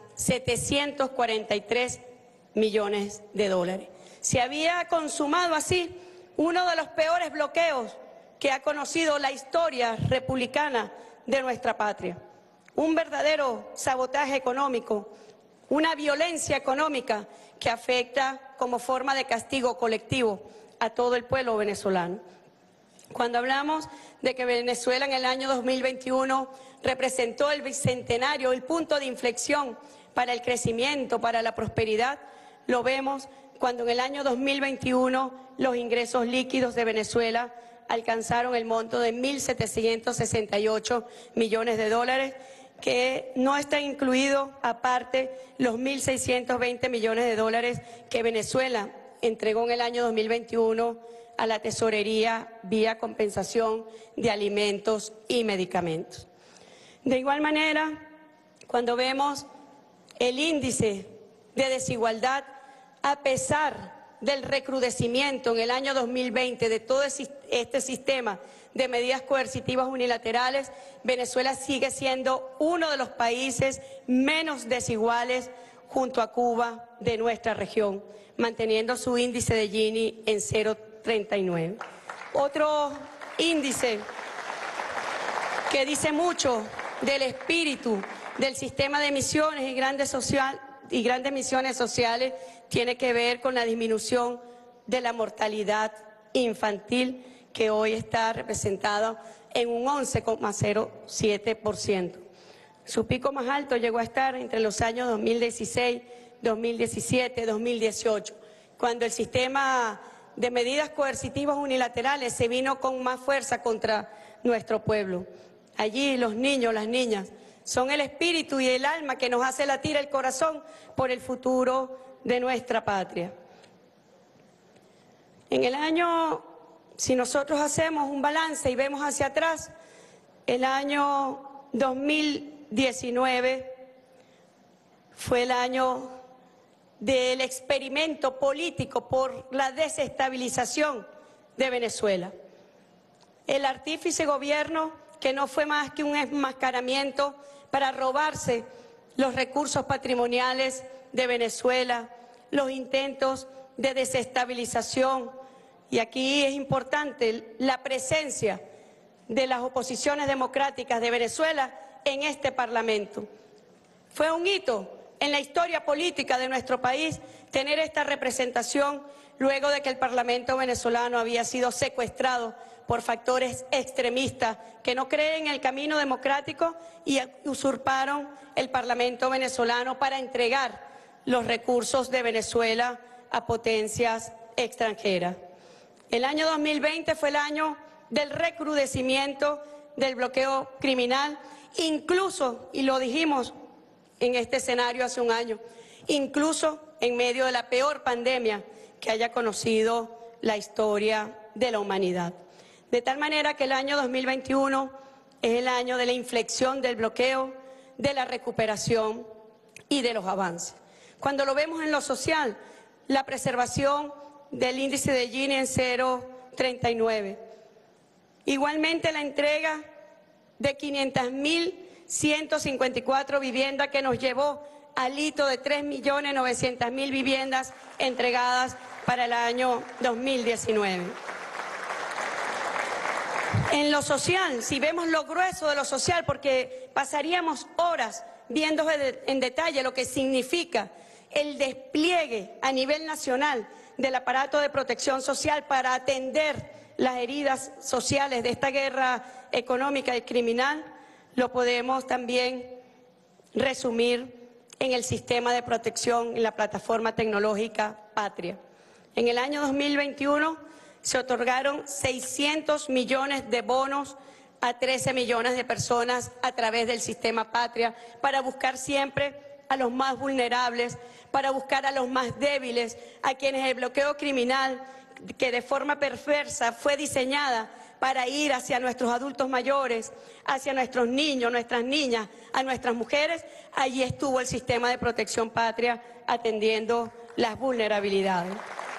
743 millones de dólares. Se había consumado así uno de los peores bloqueos que ha conocido la historia republicana de nuestra patria. Un verdadero sabotaje económico, una violencia económica que afecta como forma de castigo colectivo a todo el pueblo venezolano. Cuando hablamos de que Venezuela en el año 2021 representó el bicentenario, el punto de inflexión para el crecimiento, para la prosperidad, lo vemos cuando en el año 2021 los ingresos líquidos de Venezuela alcanzaron el monto de 1.768 millones de dólares, que no está incluido aparte los 1.620 millones de dólares que Venezuela entregó en el año 2021 a la tesorería vía compensación de alimentos y medicamentos. De igual manera, cuando vemos el índice de desigualdad, a pesar del recrudecimiento en el año 2020 de todo este sistema de medidas coercitivas unilaterales, Venezuela sigue siendo uno de los países menos desiguales junto a Cuba de nuestra región, manteniendo su índice de Gini en 0,39. Otro índice que dice mucho del espíritu del sistema de emisiones y grandes misiones sociales tiene que ver con la disminución de la mortalidad infantil, que hoy está representada en un 11,07%. Su pico más alto llegó a estar entre los años 2016, 2017, 2018, cuando el sistema de medidas coercitivas unilaterales se vino con más fuerza contra nuestro pueblo. Allí los niños, las niñas, son el espíritu y el alma que nos hace latir el corazón por el futuro de nuestra patria. En el año, si nosotros hacemos un balance y vemos hacia atrás, el año 2019 fue el año del experimento político por la desestabilización de Venezuela. El artífice gobierno, que no fue más que un enmascaramiento para robarse los recursos patrimoniales de Venezuela, los intentos de desestabilización, y aquí es importante la presencia de las oposiciones democráticas de Venezuela en este Parlamento. Fue un hito en la historia política de nuestro país tener esta representación luego de que el Parlamento venezolano había sido secuestrado por factores extremistas que no creen en el camino democrático y usurparon el Parlamento venezolano para entregar los recursos de Venezuela a potencias extranjeras. El año 2020 fue el año del recrudecimiento del bloqueo criminal, incluso, y lo dijimos en este escenario hace un año, incluso en medio de la peor pandemia que haya conocido la historia de la humanidad. De tal manera que el año 2021 es el año de la inflexión del bloqueo, de la recuperación y de los avances. Cuando lo vemos en lo social, la preservación del índice de Gini en 0,39. Igualmente la entrega de 500.154 viviendas que nos llevó al hito de 3.900.000 viviendas entregadas para el año 2019. En lo social, si vemos lo grueso de lo social, porque pasaríamos horas viendo en detalle lo que significa el despliegue a nivel nacional del aparato de protección social para atender las heridas sociales de esta guerra económica y criminal, lo podemos también resumir en el sistema de protección, en la plataforma tecnológica Patria. En el año 2021 se otorgaron 600 millones de bonos a 13 millones de personas a través del sistema Patria para buscar siempre a los más vulnerables, para buscar a los más débiles, a quienes el bloqueo criminal, que de forma perversa fue diseñada para ir hacia nuestros adultos mayores, hacia nuestros niños, nuestras niñas, a nuestras mujeres, allí estuvo el sistema de protección Patria atendiendo las vulnerabilidades.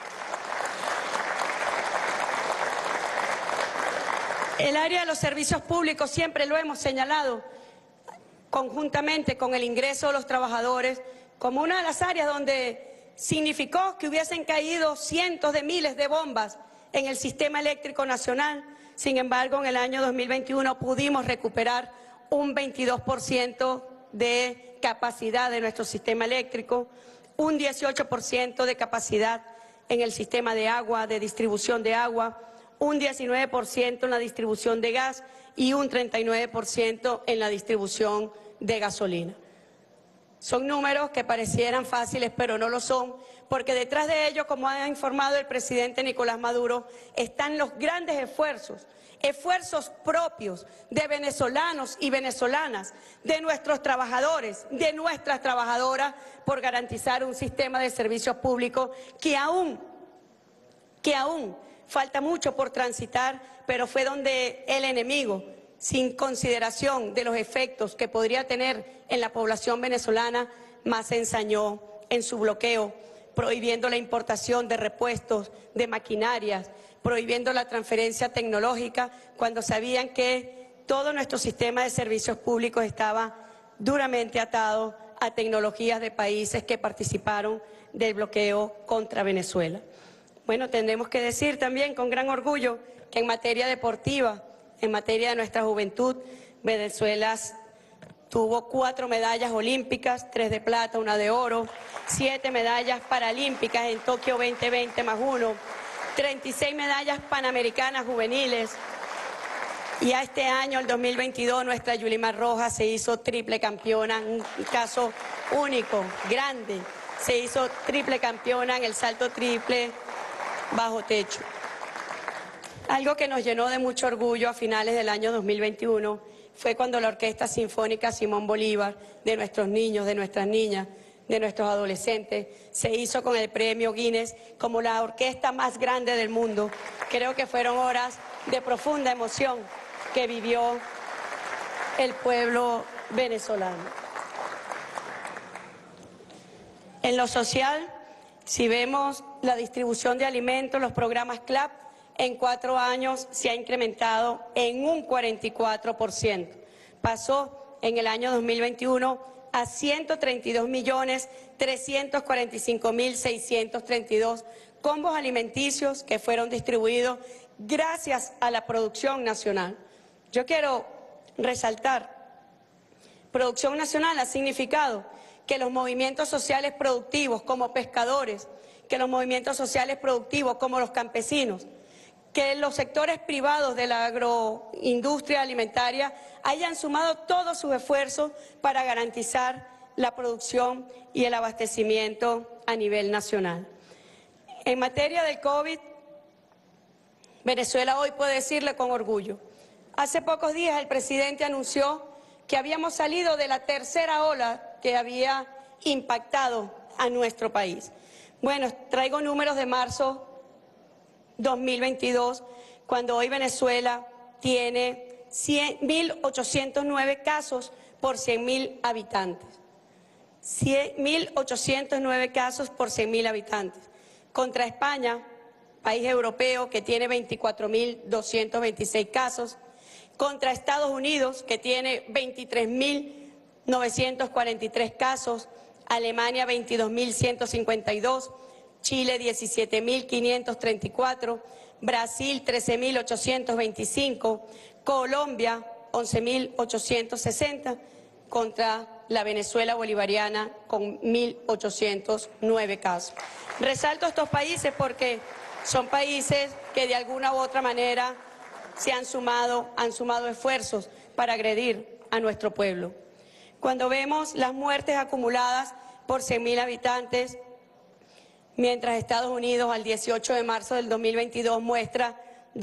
El área de los servicios públicos siempre lo hemos señalado conjuntamente con el ingreso de los trabajadores como una de las áreas donde significó que hubiesen caído cientos de miles de bombas en el sistema eléctrico nacional. Sin embargo, en el año 2021 pudimos recuperar un 22% de capacidad de nuestro sistema eléctrico, un 18% de capacidad en el sistema de agua, de distribución de agua, un 19% en la distribución de gas y un 39% en la distribución de gasolina. Son números que parecieran fáciles, pero no lo son, porque detrás de ello, como ha informado el presidente Nicolás Maduro, están los grandes esfuerzos propios de venezolanos y venezolanas, de nuestros trabajadores, de nuestras trabajadoras, por garantizar un sistema de servicios públicos que aún falta mucho por transitar, pero fue donde el enemigo, sin consideración de los efectos que podría tener en la población venezolana, más se ensañó en su bloqueo, prohibiendo la importación de repuestos, de maquinarias, prohibiendo la transferencia tecnológica, cuando sabían que todo nuestro sistema de servicios públicos estaba duramente atado a tecnologías de países que participaron del bloqueo contra Venezuela. Bueno, tendremos que decir también con gran orgullo que en materia deportiva, en materia de nuestra juventud, Venezuela tuvo 4 medallas olímpicas, 3 de plata, 1 de oro, 7 medallas paralímpicas en Tokio 2020 más 1, 36 medallas panamericanas juveniles. Y a este año, el 2022, nuestra Yulimar Rojas se hizo triple campeona, un caso único, grande. Se hizo triple campeona en el salto triple bajo techo. Algo que nos llenó de mucho orgullo a finales del año 2021 fue cuando la Orquesta Sinfónica Simón Bolívar, de nuestros niños, de nuestras niñas, de nuestros adolescentes, se hizo con el premio Guinness como la orquesta más grande del mundo. Creo que fueron horas de profunda emoción que vivió el pueblo venezolano. En lo social, si vemos la distribución de alimentos, los programas CLAP, en 4 años se ha incrementado en un 44%. Pasó en el año 2021 a 132.345.632 combos alimenticios que fueron distribuidos gracias a la producción nacional. Yo quiero resaltar, producción nacional ha significado que los movimientos sociales productivos como pescadores, que los movimientos sociales productivos, como los campesinos, que los sectores privados de la agroindustria alimentaria hayan sumado todos sus esfuerzos para garantizar la producción y el abastecimiento a nivel nacional. En materia del COVID, Venezuela hoy puede decirle con orgullo. Hace pocos días el presidente anunció que habíamos salido de la tercera ola que había impactado a nuestro país. Bueno, traigo números de marzo 2022, cuando hoy Venezuela tiene 1.809 casos por 100.000 habitantes. 1.809 casos por 100.000 habitantes. Contra España, país europeo que tiene 24.226 casos. Contra Estados Unidos, que tiene 23.943 casos. Alemania, 22.152. Chile, 17.534, Brasil, 13.825, Colombia, 11.860, contra la Venezuela bolivariana con 1.809 casos. Resalto estos países porque son países que de alguna u otra manera se han sumado esfuerzos para agredir a nuestro pueblo. Cuando vemos las muertes acumuladas por 100.000 habitantes, mientras Estados Unidos al 18 de marzo del 2022 muestra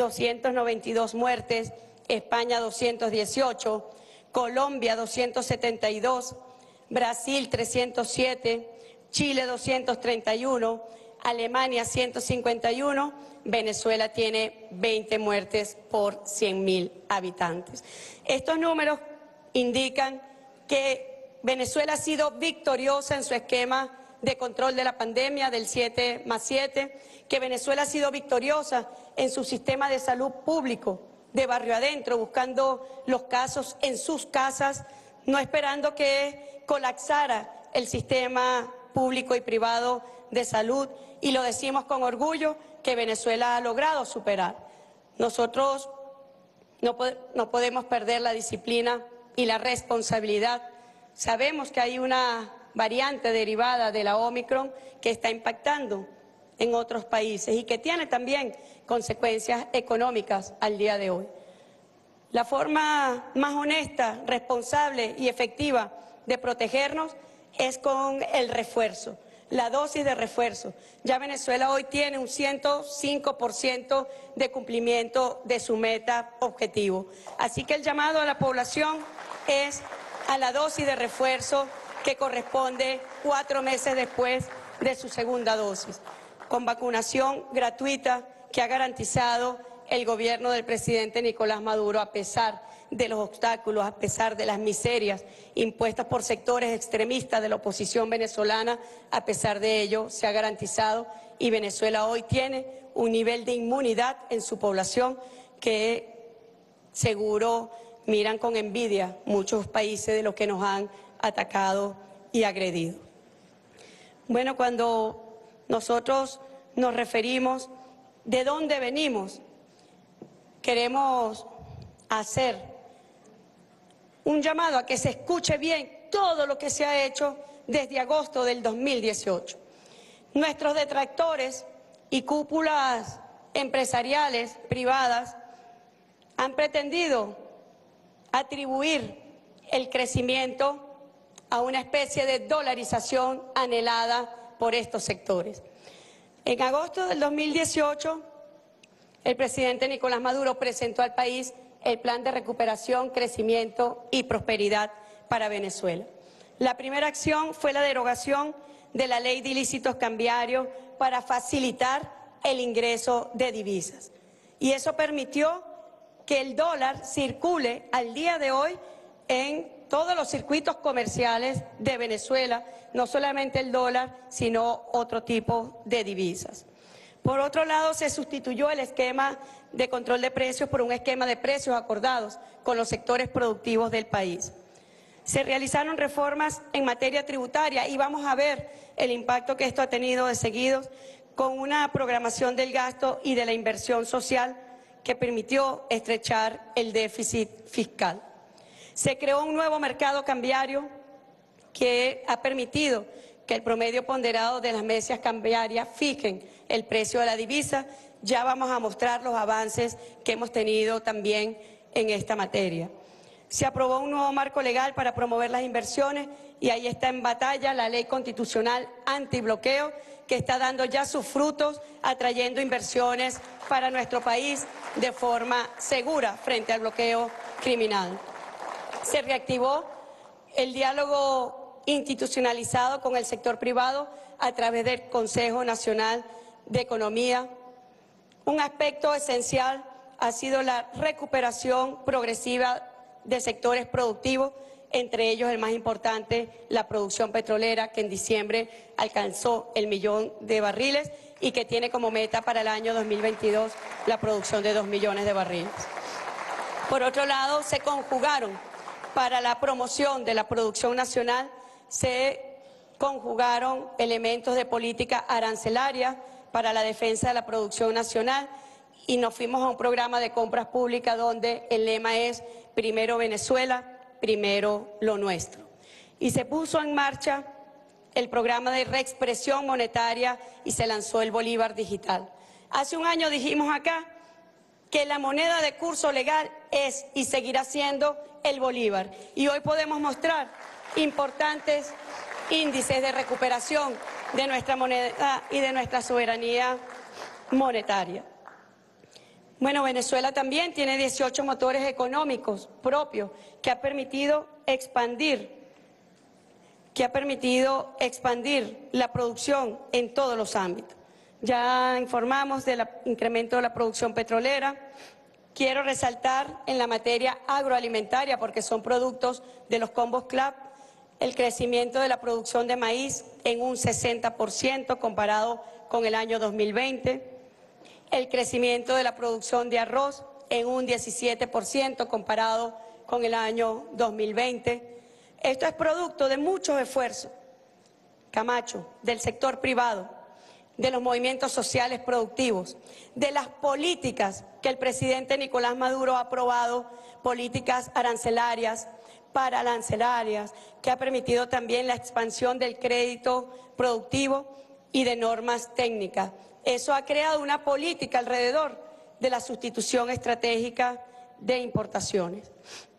292 muertes, España 218, Colombia 272, Brasil 307, Chile 231, Alemania 151, Venezuela tiene 20 muertes por 100.000 habitantes. Estos números indican que Venezuela ha sido victoriosa en su esquema de control de la pandemia del 7+7, que Venezuela ha sido victoriosa en su sistema de salud público, de barrio adentro, buscando los casos en sus casas, no esperando que colapsara el sistema público y privado de salud, y lo decimos con orgullo que Venezuela ha logrado superar. Nosotros no podemos perder la disciplina y la responsabilidad. Sabemos que hay una variante derivada de la Omicron que está impactando en otros países y que tiene también consecuencias económicas al día de hoy. La forma más honesta, responsable y efectiva de protegernos es con el refuerzo, la dosis de refuerzo. Ya Venezuela hoy tiene un 105% de cumplimiento de su meta objetivo. Así que el llamado a la población es a la dosis de refuerzo que corresponde 4 meses después de su segunda dosis, con vacunación gratuita que ha garantizado el gobierno del presidente Nicolás Maduro, a pesar de los obstáculos, a pesar de las miserias impuestas por sectores extremistas de la oposición venezolana. A pesar de ello, se ha garantizado y Venezuela hoy tiene un nivel de inmunidad en su población que seguro miran con envidia muchos países de los que nos han atacado y agredido. Bueno, cuando nosotros nos referimos de dónde venimos, queremos hacer un llamado a que se escuche bien todo lo que se ha hecho desde agosto del 2018. Nuestros detractores y cúpulas empresariales privadas han pretendido atribuir el crecimiento a una especie de dolarización anhelada por estos sectores. En agosto del 2018, el presidente Nicolás Maduro presentó al país el Plan de Recuperación, Crecimiento y Prosperidad para Venezuela. La primera acción fue la derogación de la Ley de Ilícitos Cambiarios para facilitar el ingreso de divisas. Y eso permitió que el dólar circule al día de hoy en todos los circuitos comerciales de Venezuela, no solamente el dólar, sino otro tipo de divisas. Por otro lado, se sustituyó el esquema de control de precios por un esquema de precios acordados con los sectores productivos del país. Se realizaron reformas en materia tributaria y vamos a ver el impacto que esto ha tenido de seguido con una programación del gasto y de la inversión social que permitió estrechar el déficit fiscal. Se creó un nuevo mercado cambiario que ha permitido que el promedio ponderado de las mesas cambiarias fijen el precio de la divisa. Ya vamos a mostrar los avances que hemos tenido también en esta materia. Se aprobó un nuevo marco legal para promover las inversiones y ahí está en batalla la ley constitucional antibloqueo, que está dando ya sus frutos, atrayendo inversiones para nuestro país de forma segura frente al bloqueo criminal. Se reactivó el diálogo institucionalizado con el sector privado a través del Consejo Nacional de Economía. Un aspecto esencial ha sido la recuperación progresiva de sectores productivos, entre ellos el más importante, la producción petrolera, que en diciembre alcanzó el 1.000.000 de barriles y que tiene como meta para el año 2022 la producción de 2 millones de barriles. Por otro lado, se conjugaron para la promoción de la producción nacional, se conjugaron elementos de política arancelaria para la defensa de la producción nacional y nos fuimos a un programa de compras públicas donde el lema es primero Venezuela, primero lo nuestro. Y se puso en marcha el programa de reexpresión monetaria y se lanzó el Bolívar Digital. Hace un año dijimos acá que la moneda de curso legal es y seguirá siendo el Bolívar. Y hoy podemos mostrar importantes índices de recuperación de nuestra moneda y de nuestra soberanía monetaria. Bueno, Venezuela también tiene 18 motores económicos propios que ha permitido expandir la producción en todos los ámbitos. Ya informamos del incremento de la producción petrolera. Quiero resaltar en la materia agroalimentaria, porque son productos de los combos CLAP, el crecimiento de la producción de maíz en un 60% comparado con el año 2020. El crecimiento de la producción de arroz en un 17% comparado con el año 2020. Esto es producto de muchos esfuerzos, Camacho, del sector privado, de los movimientos sociales productivos, de las políticas que el presidente Nicolás Maduro ha aprobado, políticas arancelarias, pararancelarias, que ha permitido también la expansión del crédito productivo y de normas técnicas. Eso ha creado una política alrededor de la sustitución estratégica de importaciones.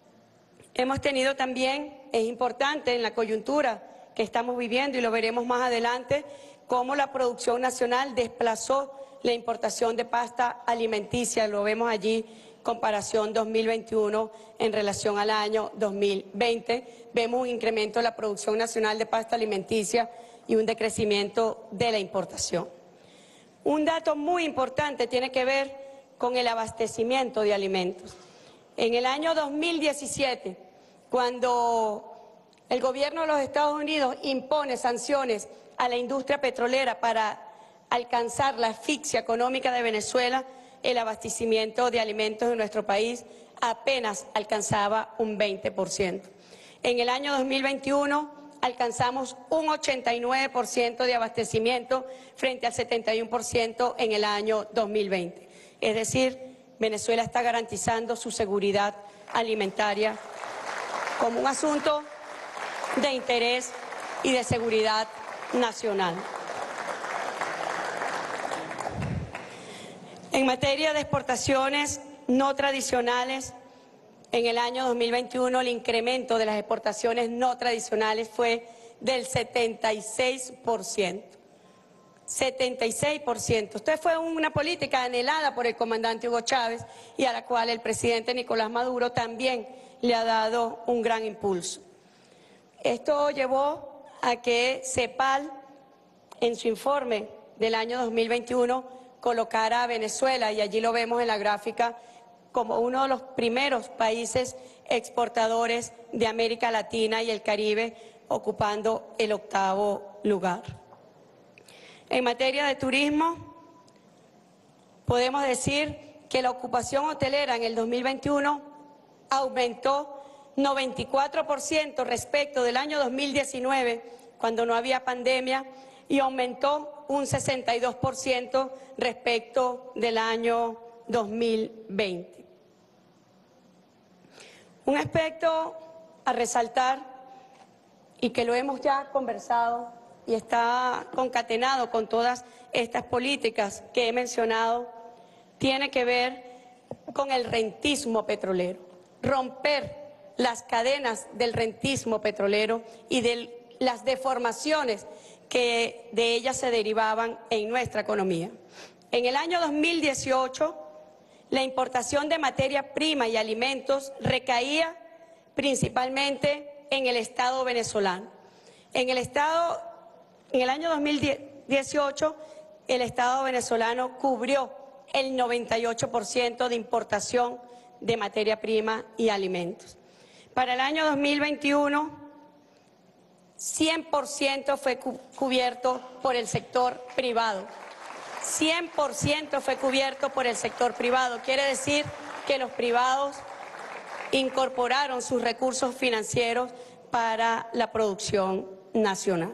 Hemos tenido también, es importante en la coyuntura que estamos viviendo y lo veremos más adelante, cómo la producción nacional desplazó la importación de pasta alimenticia. Lo vemos allí, comparación 2021 en relación al año 2020. Vemos un incremento de la producción nacional de pasta alimenticia y un decrecimiento de la importación. Un dato muy importante tiene que ver con el abastecimiento de alimentos. En el año 2017, cuando el gobierno de los Estados Unidos impone sanciones a la industria petrolera para alcanzar la asfixia económica de Venezuela, el abastecimiento de alimentos en nuestro país apenas alcanzaba un 20%. En el año 2021 alcanzamos un 89% de abastecimiento frente al 71% en el año 2020. Es decir, Venezuela está garantizando su seguridad alimentaria como un asunto de interés y de seguridad nacional. En materia de exportaciones no tradicionales, en el año 2021 el incremento de las exportaciones no tradicionales fue del 76%. 76%. Esto fue una política anhelada por el comandante Hugo Chávez y a la cual el presidente Nicolás Maduro también le ha dado un gran impulso. Esto llevó a que CEPAL, en su informe del año 2021, colocara a Venezuela, y allí lo vemos en la gráfica, como uno de los primeros países exportadores de América Latina y el Caribe, ocupando el 8º lugar. En materia de turismo, podemos decir que la ocupación hotelera en el 2021 aumentó 94% respecto del año 2019, cuando no había pandemia, y aumentó un 62% respecto del año 2020. Un aspecto a resaltar, y que lo hemos ya conversado y está concatenado con todas estas políticas que he mencionado, tiene que ver con el rentismo petrolero, romper las cadenas del rentismo petrolero y de las deformaciones que de ellas se derivaban en nuestra economía. En el año 2018, la importación de materia prima y alimentos recaía principalmente en el Estado venezolano. En el año 2018, el Estado venezolano cubrió el 98% de importación de materia prima y alimentos. Para el año 2021, 100% fue cubierto por el sector privado. 100% fue cubierto por el sector privado. Quiere decir que los privados incorporaron sus recursos financieros para la producción nacional.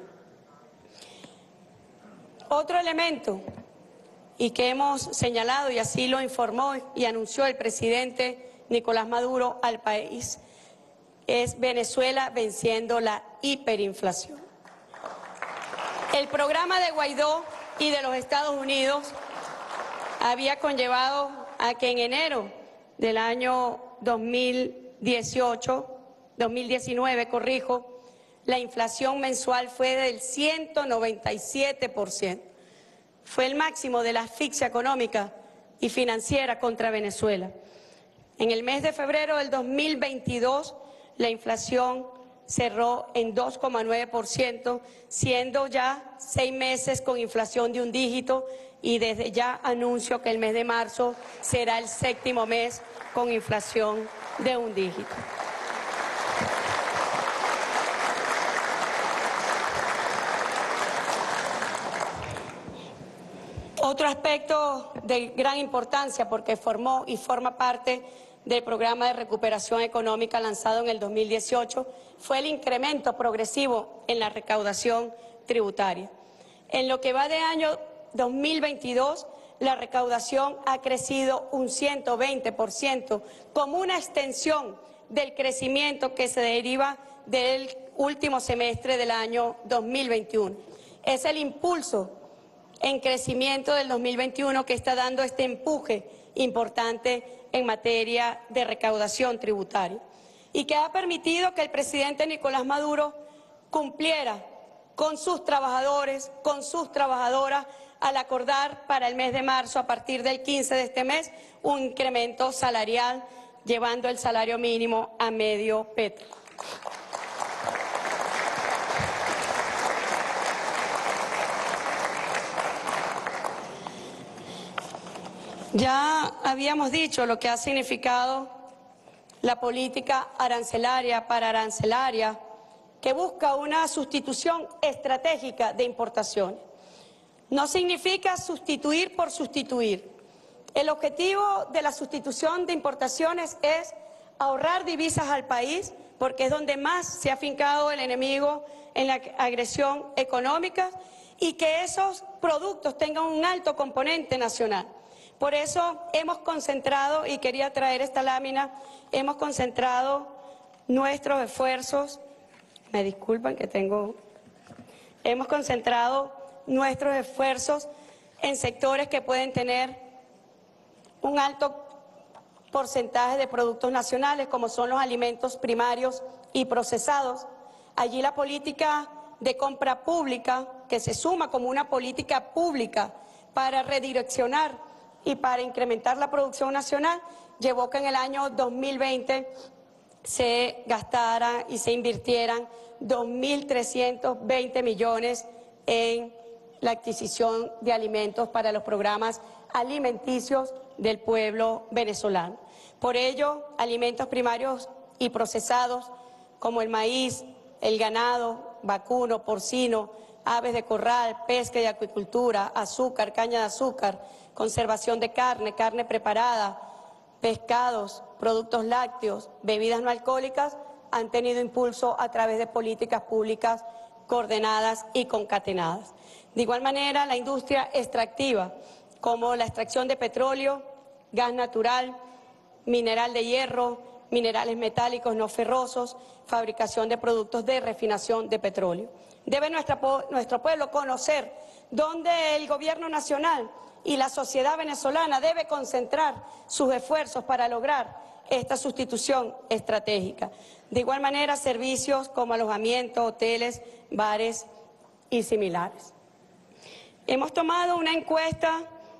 Otro elemento, y que hemos señalado, y así lo informó y anunció el presidente Nicolás Maduro al país, es Venezuela venciendo la hiperinflación. El programa de Guaidó y de los Estados Unidos había conllevado a que en enero del año 2019, la inflación mensual fue del 197%. Fue el máximo de la asfixia económica y financiera contra Venezuela. En el mes de febrero del 2022, la inflación cerró en 2,9%, siendo ya 6 meses con inflación de un dígito, y desde ya anuncio que el mes de marzo será el 7º mes con inflación de un dígito. Otro aspecto de gran importancia, porque formó y forma parte del programa de recuperación económica lanzado en el 2018, fue el incremento progresivo en la recaudación tributaria. En lo que va de año 2022, la recaudación ha crecido un 120%, como una extensión del crecimiento que se deriva del último semestre del año 2021. Es el impulso en crecimiento del 2021 que está dando este empuje importante en materia de recaudación tributaria y que ha permitido que el presidente Nicolás Maduro cumpliera con sus trabajadores, con sus trabajadoras, al acordar para el mes de marzo, a partir del 15 de este mes, un incremento salarial, llevando el salario mínimo a medio petro. Ya habíamos dicho lo que ha significado la política arancelaria paraarancelaria, que busca una sustitución estratégica de importaciones. No significa sustituir por sustituir. El objetivo de la sustitución de importaciones es ahorrar divisas al país, porque es donde más se ha afincado el enemigo en la agresión económica, y que esos productos tengan un alto componente nacional. Por eso hemos concentrado, y quería traer esta lámina, hemos concentrado nuestros esfuerzos, me disculpan que hemos concentrado nuestros esfuerzos en sectores que pueden tener un alto porcentaje de productos nacionales, como son los alimentos primarios y procesados. Allí la política de compra pública, que se suma como una política pública para redireccionar y para incrementar la producción nacional, llevó que en el año 2020 se gastara y se invirtieran 2.320 millones en la adquisición de alimentos para los programas alimenticios del pueblo venezolano. Por ello, alimentos primarios y procesados como el maíz, el ganado, vacuno, porcino, aves de corral, pesca y acuicultura, azúcar, caña de azúcar, conservación de carne, carne preparada, pescados, productos lácteos, bebidas no alcohólicas, han tenido impulso a través de políticas públicas coordenadas y concatenadas. De igual manera, la industria extractiva, como la extracción de petróleo, gas natural, mineral de hierro, minerales metálicos no ferrosos, fabricación de productos de refinación de petróleo. Debe nuestro pueblo conocer dónde el gobierno nacional y la sociedad venezolana debe concentrar sus esfuerzos para lograr esta sustitución estratégica. De igual manera, servicios como alojamiento, hoteles, bares y similares. Hemos tomado una encuesta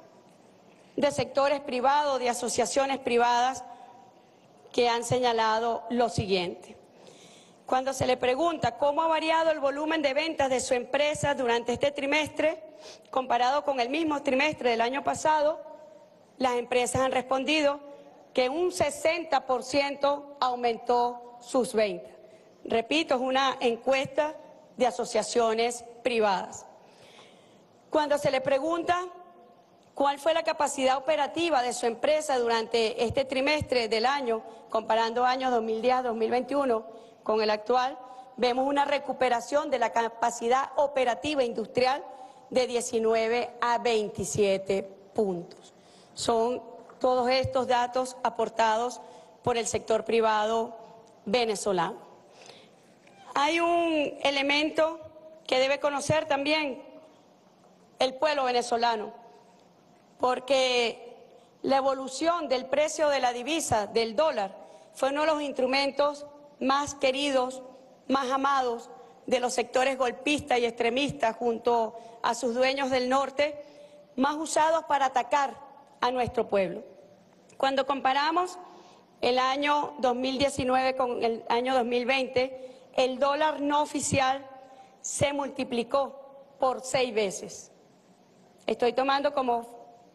de sectores privados, de asociaciones privadas, que han señalado lo siguiente. Cuando se le pregunta cómo ha variado el volumen de ventas de su empresa durante este trimestre, comparado con el mismo trimestre del año pasado, las empresas han respondido que un 60% aumentó sus ventas. Repito, es una encuesta de asociaciones privadas. Cuando se le pregunta cuál fue la capacidad operativa de su empresa durante este trimestre del año, comparando años 2010 a 2021 con el actual, vemos una recuperación de la capacidad operativa industrial de 19 a 27 puntos. Son todos estos datos aportados por el sector privado venezolano. Hay un elemento que debe conocer también el pueblo venezolano, porque la evolución del precio de la divisa, del dólar, fue uno de los instrumentos más queridos, más amados de los sectores golpistas y extremistas junto a sus dueños del norte, más usados para atacar a nuestro pueblo. Cuando comparamos el año 2019 con el año 2020, el dólar no oficial se multiplicó por 6 veces. Estoy tomando como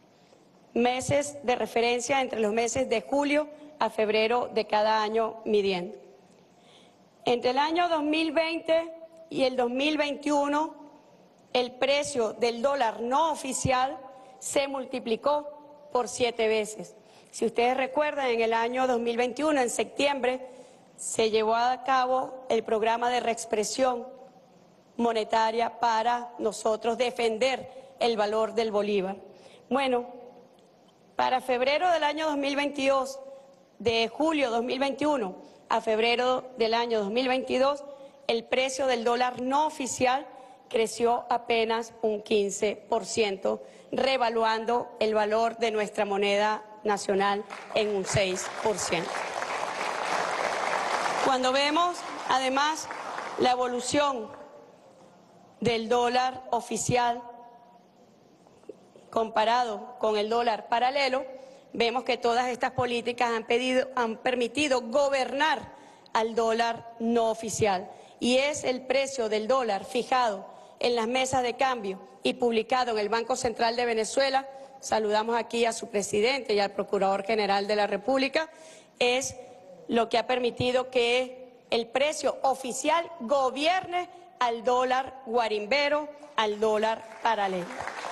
meses de referencia entre los meses de julio a febrero de cada año midiendo. Entre el año 2020 y el 2021, el precio del dólar no oficial se multiplicó por 7 veces. Si ustedes recuerdan, en el año 2021, en septiembre, se llevó a cabo el programa de reexpresión monetaria para nosotros defender el valor del bolívar. Bueno, para febrero del año 2022, de julio 2021 a febrero del año 2022, el precio del dólar no oficial creció apenas un 15%, revaluando el valor de nuestra moneda nacional en un 6%. Cuando vemos, además, la evolución del dólar oficial comparado con el dólar paralelo, vemos que todas estas políticas han permitido gobernar al dólar no oficial. Y es el precio del dólar fijado en las mesas de cambio y publicado en el Banco Central de Venezuela, saludamos aquí a su presidente y al Procurador General de la República, es lo que ha permitido que el precio oficial gobierne al dólar guarimbero, al dólar paralelo.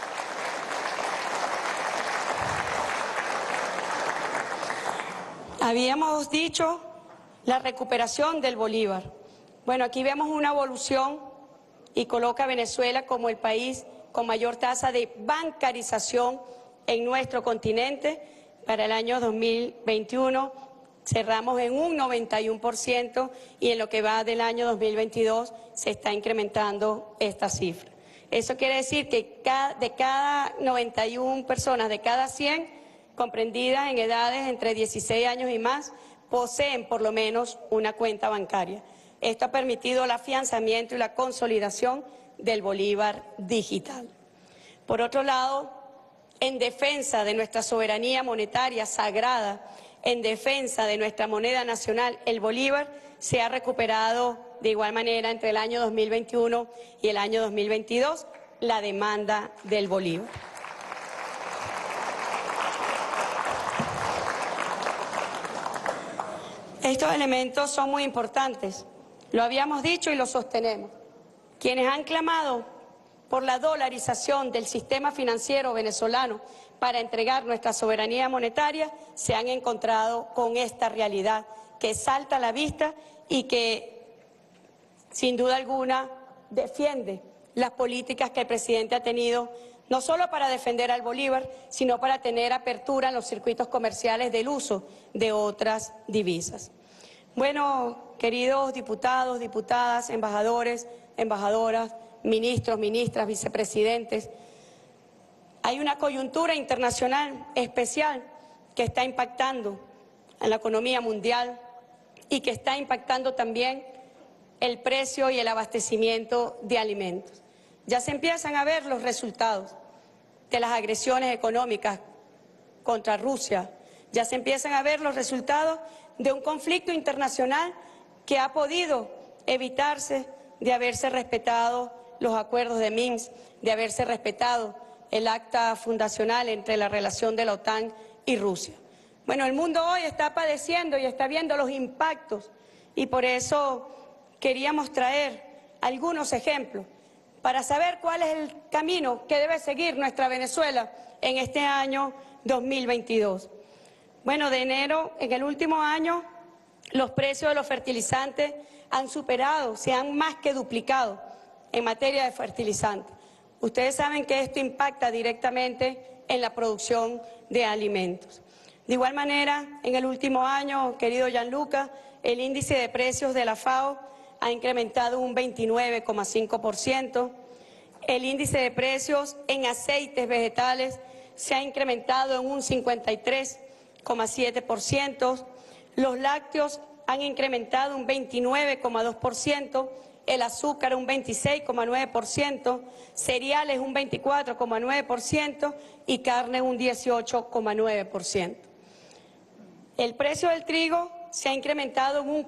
Habíamos dicho la recuperación del bolívar. Bueno, aquí vemos una evolución y coloca a Venezuela como el país con mayor tasa de bancarización en nuestro continente. Para el año 2021 cerramos en un 91% y en lo que va del año 2022 se está incrementando esta cifra. Eso quiere decir que de cada 91 personas, de cada 100 comprendidas en edades entre 16 años y más, poseen por lo menos una cuenta bancaria. Esto ha permitido el afianzamiento y la consolidación del bolívar digital. Por otro lado, en defensa de nuestra soberanía monetaria sagrada, en defensa de nuestra moneda nacional, el bolívar, se ha recuperado de igual manera entre el año 2021 y el año 2022 la demanda del bolívar. Estos elementos son muy importantes, lo habíamos dicho y lo sostenemos. Quienes han clamado por la dolarización del sistema financiero venezolano para entregar nuestra soberanía monetaria se han encontrado con esta realidad que salta a la vista y que, sin duda alguna, defiende las políticas que el presidente ha tenido no solo para defender al bolívar, sino para tener apertura en los circuitos comerciales del uso de otras divisas. Bueno, queridos diputados, diputadas, embajadores, embajadoras, ministros, ministras, vicepresidentes, hay una coyuntura internacional especial que está impactando en la economía mundial y que está impactando también el precio y el abastecimiento de alimentos. Ya se empiezan a ver los resultados de las agresiones económicas contra Rusia, ya se empiezan a ver los resultados de un conflicto internacional que ha podido evitarse de haberse respetado los acuerdos de Minsk, de haberse respetado el acta fundacional entre la relación de la OTAN y Rusia. Bueno, el mundo hoy está padeciendo y está viendo los impactos y por eso queríamos traer algunos ejemplos para saber cuál es el camino que debe seguir nuestra Venezuela en este año 2022. Bueno, de enero, en el último año, los precios de los fertilizantes han superado, se han más que duplicado en materia de fertilizantes. Ustedes saben que esto impacta directamente en la producción de alimentos. De igual manera, en el último año, querido Gianluca, el índice de precios de la FAO ha incrementado un 29,5%. El índice de precios en aceites vegetales se ha incrementado en un 53,7%. Los lácteos han incrementado un 29,2%. El azúcar un 26,9%, cereales un 24,9% y carne un 18,9%. El precio del trigo se ha incrementado en un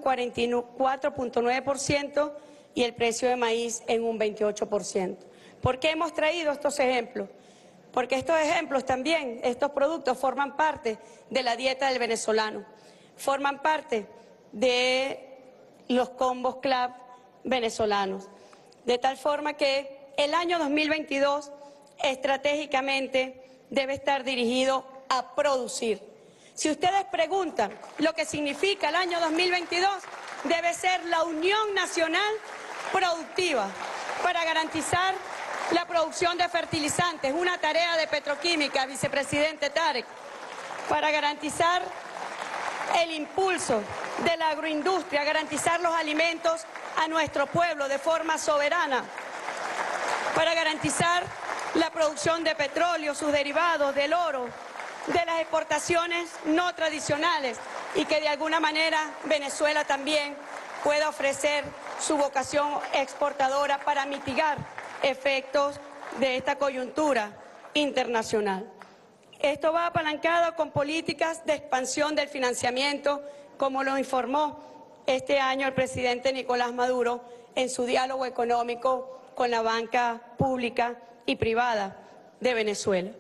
44,9% y el precio de maíz en un 28%. ¿Por qué hemos traído estos ejemplos? Porque estos ejemplos también, estos productos forman parte de la dieta del venezolano, forman parte de los combos club venezolanos, de tal forma que el año 2022 estratégicamente debe estar dirigido a producir. Si ustedes preguntan lo que significa el año 2022, debe ser la Unión Nacional Productiva para garantizar la producción de fertilizantes, una tarea de Petroquímica, vicepresidente Tarek, para garantizar el impulso de la agroindustria, garantizar los alimentos a nuestro pueblo de forma soberana, para garantizar la producción de petróleo, sus derivados, del oro, de las exportaciones no tradicionales y que de alguna manera Venezuela también pueda ofrecer su vocación exportadora para mitigar efectos de esta coyuntura internacional. Esto va apalancado con políticas de expansión del financiamiento, como lo informó este año el presidente Nicolás Maduro en su diálogo económico con la banca pública y privada de Venezuela.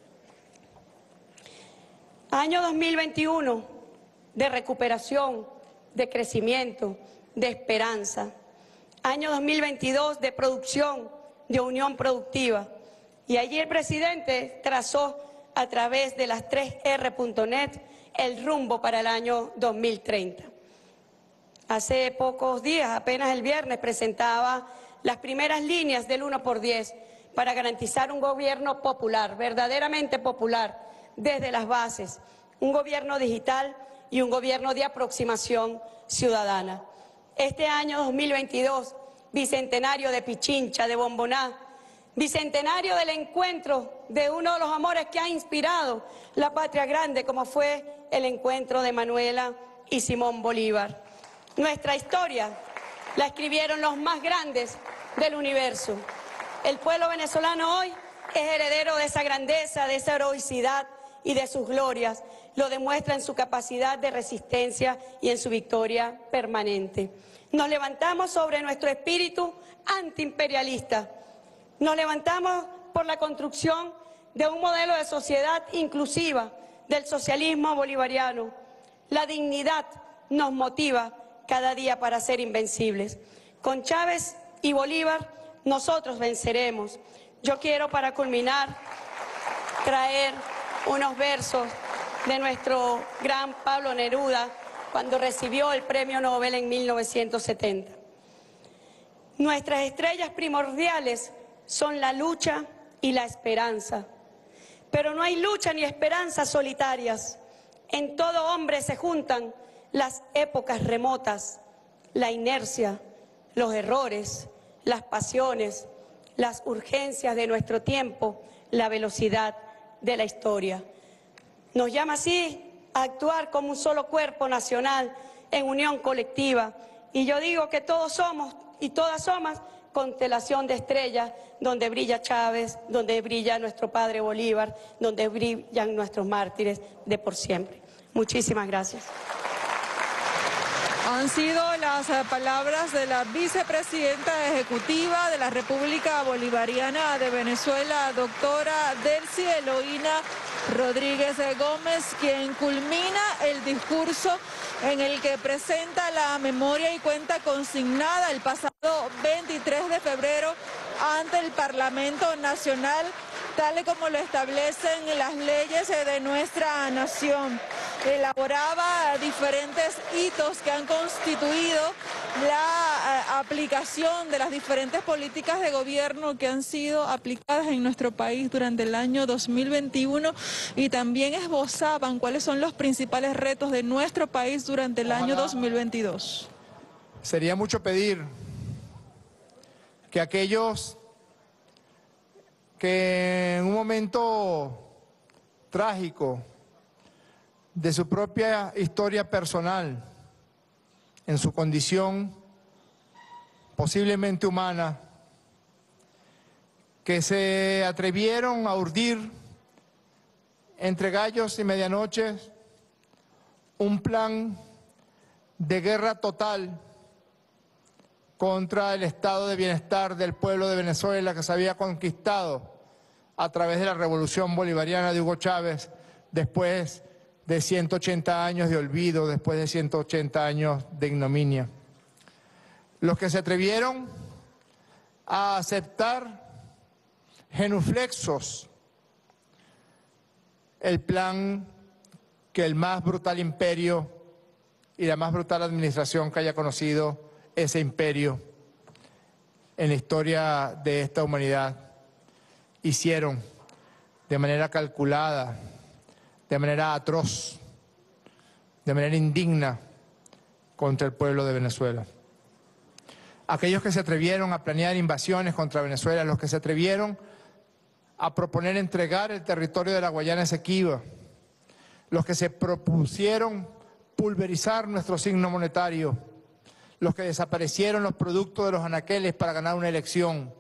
Año 2021 de recuperación, de crecimiento, de esperanza. Año 2022 de producción, de unión productiva. Y allí el presidente trazó a través de las 3R.net el rumbo para el año 2030. Hace pocos días, apenas el viernes, presentaba las primeras líneas del 1x10 para garantizar un gobierno popular, verdaderamente popular, desde las bases, un gobierno digital y un gobierno de aproximación ciudadana. Este año 2022, bicentenario de Pichincha, de Bomboná, bicentenario del encuentro de uno de los amores que ha inspirado la patria grande, como fue el encuentro de Manuela y Simón Bolívar. Nuestra historia la escribieron los más grandes del universo. El pueblo venezolano hoy es heredero de esa grandeza, de esa heroicidad y de sus glorias. Lo demuestra en su capacidad de resistencia y en su victoria permanente. Nos levantamos sobre nuestro espíritu antiimperialista. Nos levantamos por la construcción de un modelo de sociedad inclusiva, del socialismo bolivariano. La dignidad nos motiva cada día para ser invencibles. Con Chávez y Bolívar nosotros venceremos. Yo quiero, para culminar, traer unos versos de nuestro gran Pablo Neruda cuando recibió el Premio Nobel en 1970. Nuestras estrellas primordiales son la lucha y la esperanza. Pero no hay lucha ni esperanza solitarias. En todo hombre se juntan las épocas remotas, la inercia, los errores, las pasiones, las urgencias de nuestro tiempo, la velocidad de la historia. Nos llama así a actuar como un solo cuerpo nacional en unión colectiva. Y yo digo que todos somos y todas somos constelación de estrellas, donde brilla Chávez, donde brilla nuestro padre Bolívar, donde brillan nuestros mártires de por siempre. Muchísimas gracias. Han sido las palabras de la vicepresidenta ejecutiva de la República Bolivariana de Venezuela, doctora Delcy Eloína Rodríguez Gómez, quien culmina el discurso en el que presenta la memoria y cuenta consignada el pasado 23 de febrero ante el Parlamento Nacional, tal y como lo establecen las leyes de nuestra nación. Elaboraba diferentes hitos que han constituido la aplicación de las diferentes políticas de gobierno que han sido aplicadas en nuestro país durante el año 2021 y también esbozaban cuáles son los principales retos de nuestro país durante el año 2022. Sería mucho pedir que aquellos que en un momento trágico de su propia historia personal, en su condición posiblemente humana, que se atrevieron a urdir entre gallos y medianoches un plan de guerra total contra el estado de bienestar del pueblo de Venezuela que se había conquistado a través de la revolución bolivariana de Hugo Chávez, después de 180 años de olvido, después de 180 años de ignominia. Los que se atrevieron a aceptar genuflexos el plan que el más brutal imperio y la más brutal administración que haya conocido ese imperio en la historia de esta humanidad hicieron de manera calculada, de manera atroz, de manera indigna contra el pueblo de Venezuela. Aquellos que se atrevieron a planear invasiones contra Venezuela, los que se atrevieron a proponer entregar el territorio de la Guayana Esequiba, los que se propusieron pulverizar nuestro signo monetario, los que desaparecieron los productos de los anaqueles para ganar una elección,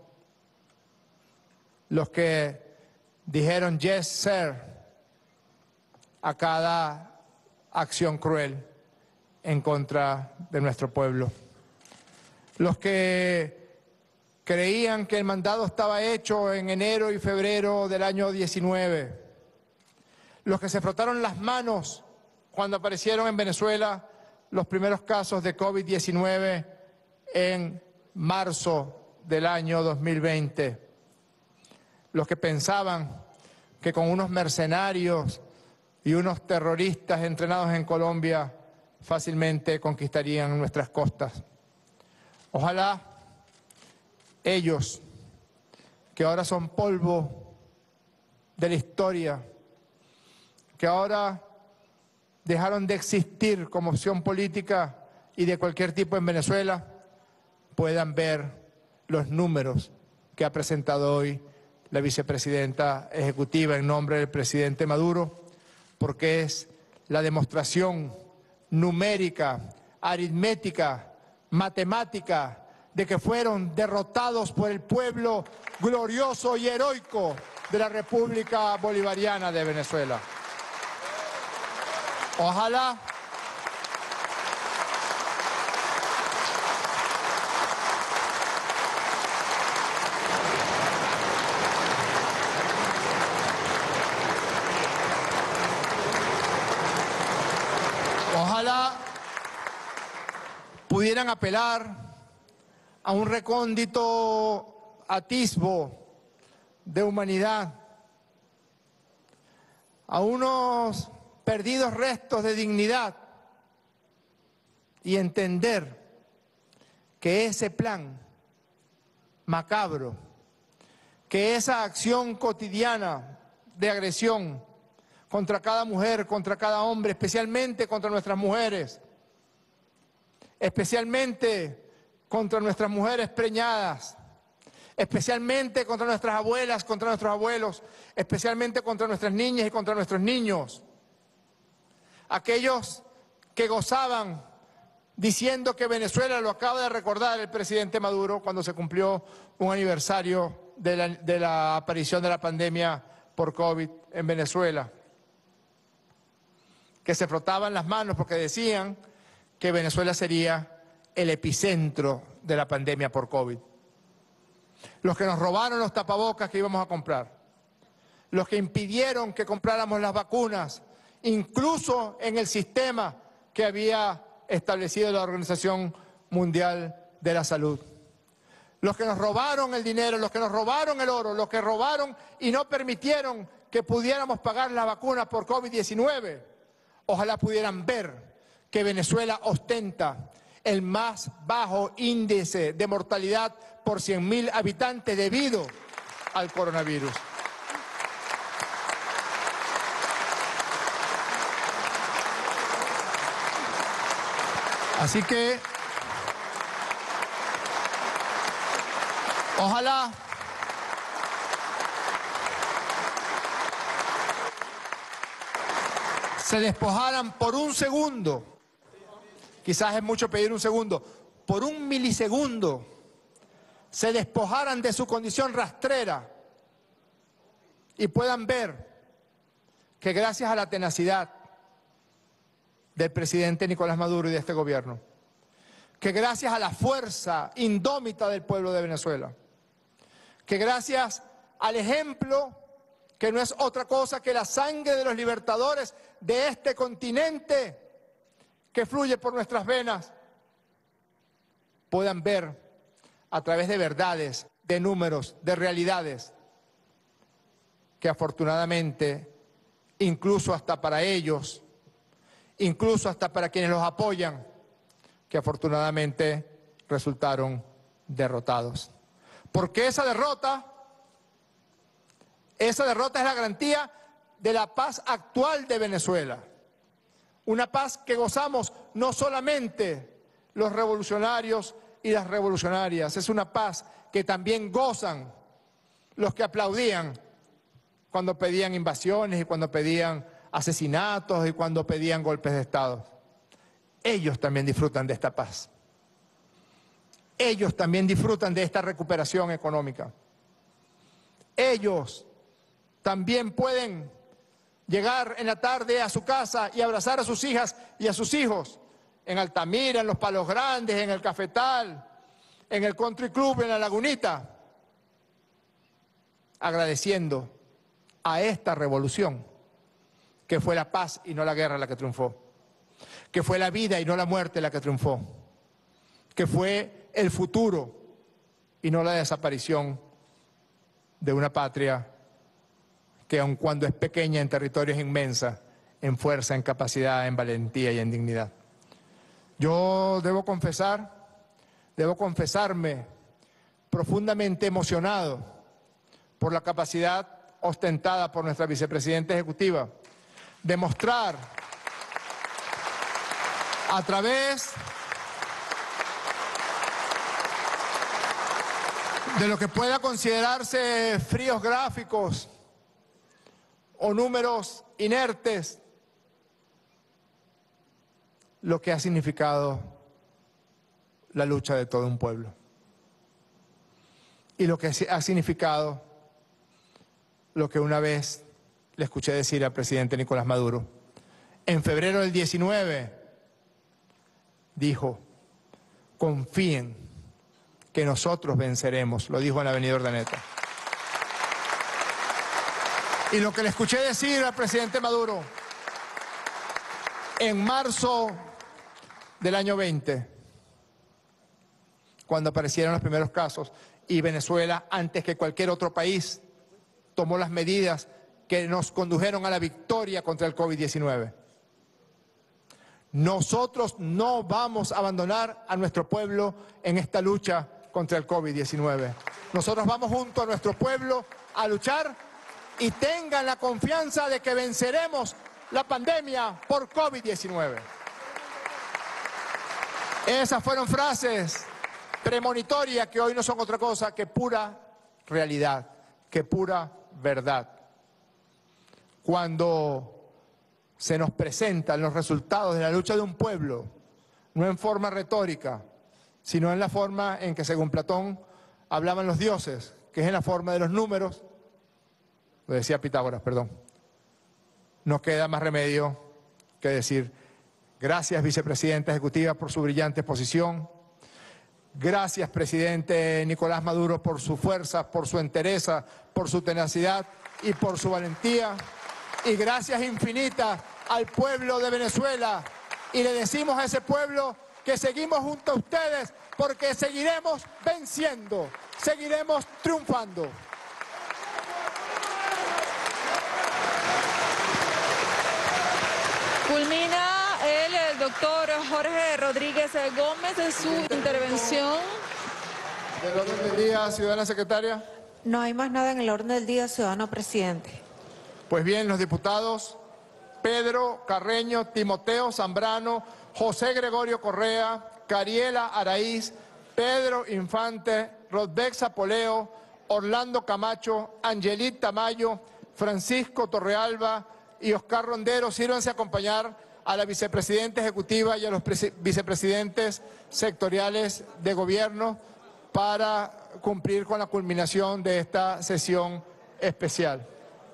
los que dijeron yes, sir, a cada acción cruel en contra de nuestro pueblo. Los que creían que el mandado estaba hecho en enero y febrero del año 19. Los que se frotaron las manos cuando aparecieron en Venezuela los primeros casos de COVID-19 en marzo del año 2020. Los que pensaban que con unos mercenarios y unos terroristas entrenados en Colombia fácilmente conquistarían nuestras costas. Ojalá ellos, que ahora son polvo de la historia, que ahora dejaron de existir como opción política y de cualquier tipo en Venezuela, puedan ver los números que ha presentado hoy la vicepresidenta ejecutiva en nombre del presidente Maduro, porque es la demostración numérica, aritmética, matemática, de que fueron derrotados por el pueblo glorioso y heroico de la República Bolivariana de Venezuela. Ojalá pudieran apelar a un recóndito atisbo de humanidad, a unos perdidos restos de dignidad y entender que ese plan macabro, que esa acción cotidiana de agresión contra cada mujer, contra cada hombre, especialmente contra nuestras mujeres, especialmente contra nuestras mujeres preñadas, especialmente contra nuestras abuelas, contra nuestros abuelos, especialmente contra nuestras niñas y contra nuestros niños. Aquellos que gozaban diciendo que Venezuela, lo acaba de recordar el presidente Maduro cuando se cumplió un aniversario de la aparición de la pandemia por COVID en Venezuela, que se frotaban las manos porque decían que Venezuela sería el epicentro de la pandemia por COVID. Los que nos robaron los tapabocas que íbamos a comprar, los que impidieron que compráramos las vacunas, incluso en el sistema que había establecido la Organización Mundial de la Salud. Los que nos robaron el dinero, los que nos robaron el oro, los que robaron y no permitieron que pudiéramos pagar las vacunas por COVID-19, ojalá pudieran ver que Venezuela ostenta el más bajo índice de mortalidad por 100.000 habitantes debido al coronavirus. Así que ojalá se despojaran por un segundo, quizás es mucho pedir un segundo, por un milisegundo, se despojaran de su condición rastrera y puedan ver que gracias a la tenacidad del presidente Nicolás Maduro y de este gobierno, que gracias a la fuerza indómita del pueblo de Venezuela, que gracias al ejemplo, que no es otra cosa que la sangre de los libertadores de este continente que fluye por nuestras venas, puedan ver a través de verdades, de números, de realidades, que afortunadamente, incluso hasta para ellos, incluso hasta para quienes los apoyan, que afortunadamente resultaron derrotados. Porque esa derrota es la garantía de la paz actual de Venezuela. Una paz que gozamos no solamente los revolucionarios y las revolucionarias, es una paz que también gozan los que aplaudían cuando pedían invasiones y cuando pedían asesinatos y cuando pedían golpes de Estado. Ellos también disfrutan de esta paz. Ellos también disfrutan de esta recuperación económica. Ellos también pueden llegar en la tarde a su casa y abrazar a sus hijas y a sus hijos en Altamira, en Los Palos Grandes, en el Cafetal, en el Country Club, en la Lagunita, agradeciendo a esta revolución que fue la paz y no la guerra la que triunfó, que fue la vida y no la muerte la que triunfó, que fue el futuro y no la desaparición de una patria que aun cuando es pequeña en territorio es inmensa, en fuerza, en capacidad, en valentía y en dignidad. Yo debo confesarme profundamente emocionado por la capacidad ostentada por nuestra vicepresidenta ejecutiva de mostrar a través de lo que pueda considerarse fríos gráficos o números inertes, lo que ha significado la lucha de todo un pueblo y lo que ha significado lo que una vez le escuché decir al presidente Nicolás Maduro. En febrero del 19 dijo: confíen que nosotros venceremos, lo dijo en la avenida Urdaneta. Y lo que le escuché decir al presidente Maduro en marzo del año 20, cuando aparecieron los primeros casos, y Venezuela, antes que cualquier otro país, tomó las medidas que nos condujeron a la victoria contra el COVID-19. Nosotros no vamos a abandonar a nuestro pueblo en esta lucha contra el COVID-19. Nosotros vamos junto a nuestro pueblo a luchar y tengan la confianza de que venceremos la pandemia por COVID-19. Esas fueron frases premonitorias que hoy no son otra cosa que pura realidad, que pura verdad. Cuando se nos presentan los resultados de la lucha de un pueblo, no en forma retórica, sino en la forma en que, según Platón, hablaban los dioses, que es en la forma de los números, lo decía Pitágoras, perdón, no queda más remedio que decir gracias, vicepresidenta ejecutiva, por su brillante exposición. Gracias, presidente Nicolás Maduro, por su fuerza, por su entereza, por su tenacidad y por su valentía. Y gracias infinitas al pueblo de Venezuela. Y le decimos a ese pueblo que seguimos junto a ustedes porque seguiremos venciendo, seguiremos triunfando. Culmina el doctor Jorge Rodríguez Gómez en su intervención. Del orden del día, ciudadana secretaria. No hay más nada en el orden del día, ciudadano presidente. Pues bien, los diputados Pedro Carreño, Timoteo Zambrano, José Gregorio Correa, Cariela Araíz, Pedro Infante, Rodbeck Poleo, Orlando Camacho, Angelit Tamayo, Francisco Torrealba y Oscar Rondero, sírvanse a acompañar a la vicepresidenta ejecutiva y a los vicepresidentes sectoriales de gobierno para cumplir con la culminación de esta sesión especial.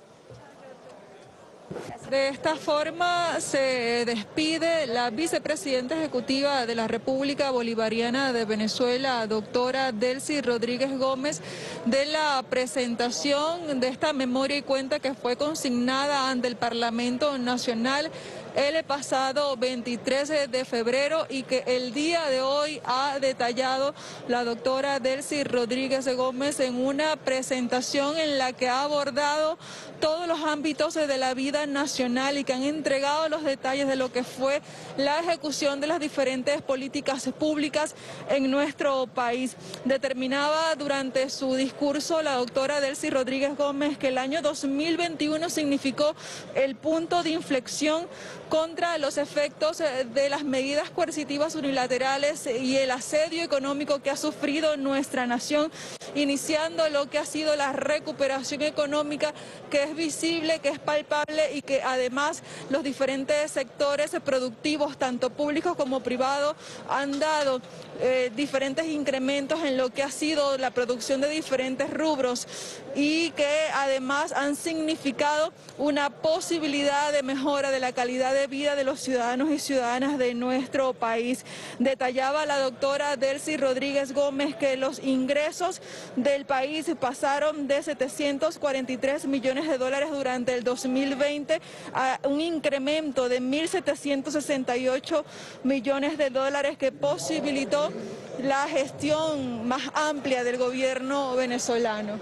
De esta forma se despide la vicepresidenta ejecutiva de la República Bolivariana de Venezuela, doctora Delcy Rodríguez Gómez, de la presentación de esta memoria y cuenta que fue consignada ante el Parlamento Nacional el pasado 23 de febrero y que el día de hoy ha detallado la doctora Delcy Rodríguez Gómez en una presentación en la que ha abordado todos los ámbitos de la vida nacional y que han entregado los detalles de lo que fue la ejecución de las diferentes políticas públicas en nuestro país. Determinaba durante su discurso la doctora Delcy Rodríguez Gómez que el año 2021 significó el punto de inflexión contra los efectos de las medidas coercitivas unilaterales y el asedio económico que ha sufrido nuestra nación, iniciando lo que ha sido la recuperación económica, que es visible, que es palpable y que además los diferentes sectores productivos, tanto públicos como privados, han dado diferentes incrementos en lo que ha sido la producción de diferentes rubros y que además han significado una posibilidad de mejora de la calidad de vida de los ciudadanos y ciudadanas de nuestro país. Detallaba la doctora Delcy Rodríguez Gómez que los ingresos del país pasaron de 743 millones de dólares durante el 2020 a un incremento de 1.768 millones de dólares que posibilitó la gestión más amplia del gobierno venezolano.